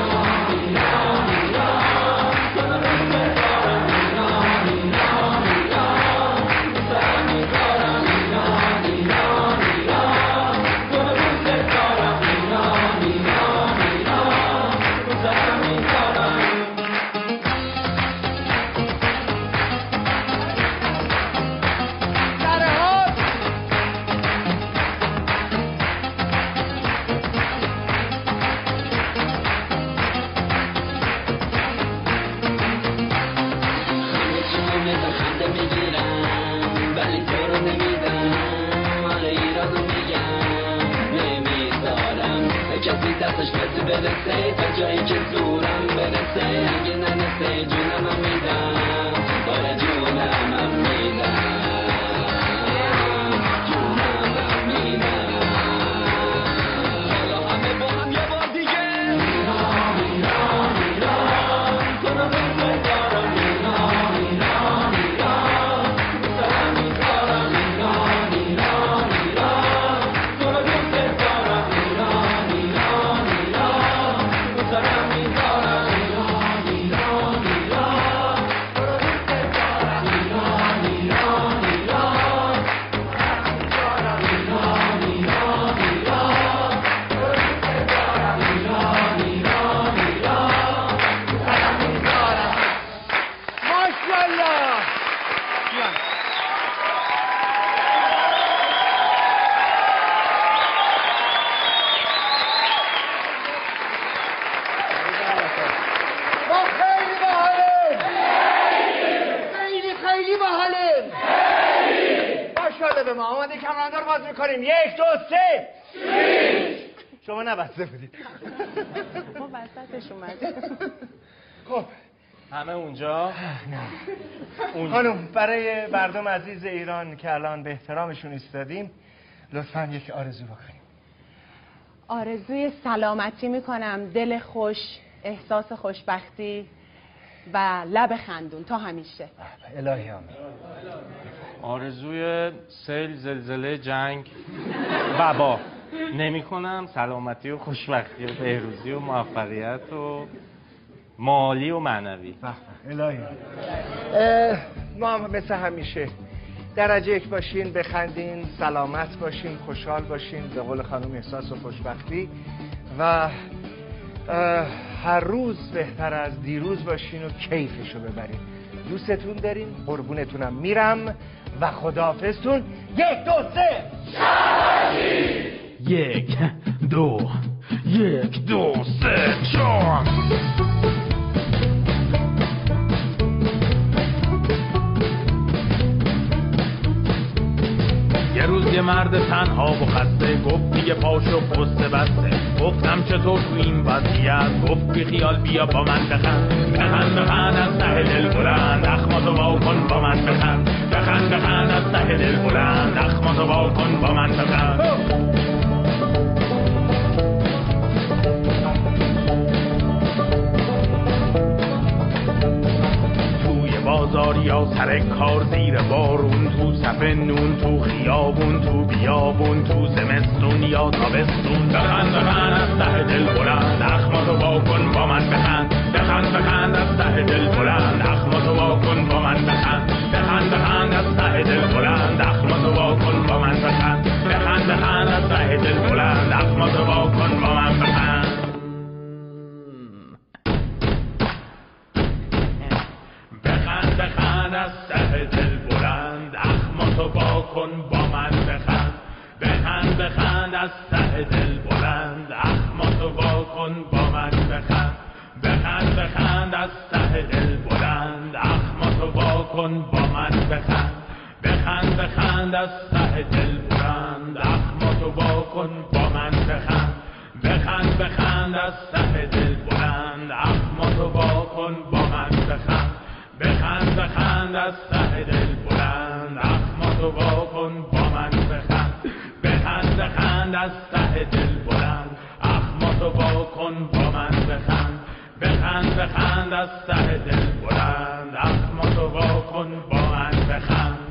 دستش بهت برسه تا جایی که دورم برسه، اگه نرسه جونم میدم، آره جونم میدم، جونم میدم. حالا همه با هم یه بار دیگه کنیم. 1 2 3 شما نبسته بودید. ما وسطش اومدیم. خب همه اونجا؟ نه خانم، برای مردم عزیز ایران که الان به احترامشون ایستادیم لطفاً یک آرزو بکنیم. آرزوی سلامتی میکنم، دل خوش، احساس خوشبختی و لب خندون تا همیشه. الهی آمین. آرزوی سیل، زلزله، جنگ، وبا نمی کنم، سلامتی و خوشبختی و بهروزی و موفقیت و مالی و معنوی. الهی ما هم مثل همیشه درجه 1 باشین، بخندین، سلامت باشین، خوشحال باشین، به قول خانم احساس و خوشبختی و هر روز بهتر از دیروز باشین و کیفشو ببرین. دوستتون داریم، قربونتونم میرم و خداحافظتون. 1 2 3 1 2 1 2 3 4 یه روز یه مرد تنها و خسته گفت دیگه پاشو پست بسته. گفتم چطور تو این وضعیت؟ گفت بی خیال بیا با من بخند. بخند بخند از ته دل بلند اخماتو وا کن با من بخند. بخند بخند از ته دل بلند اخماتو وا کن با من بخند. بازار یا سر کار زیر بارون، تو صفه نون، تو خیابون، تو بیابون، تو زمستون یا تابستون. بخند بخند از ته دل بلند اخماتو وا کن با من بخند. بخند بخند از ته دل بلند اخماتو وا کن با من بخند. بخند بخند از ته دل بلند اخماتو وا کن با من بخند. بخند بخند از ته دل بلند اخماتو وا کن با من بخند. بخند از ته دل بلند اخماتو وا کن با من بخند. بخند بخند از ته دل بلند اخماتو وا کن با من بخند. بخند بخند از ته دل بلند اخماتو وا کن با من بخند. بخند بخند از ته دل بلند اخماتو وا کن با من بخند. بخند بخند از ته دل بلند اخماتو وا کن با من بخند. بخند بخند از ته دل بلند اخماتو وا کن با من بخند. بخند بخند از ته دل بلند اخماتو وا کن با من بخند. بخند بخند از ته دل بلند اخماتو وا کن با من بخند.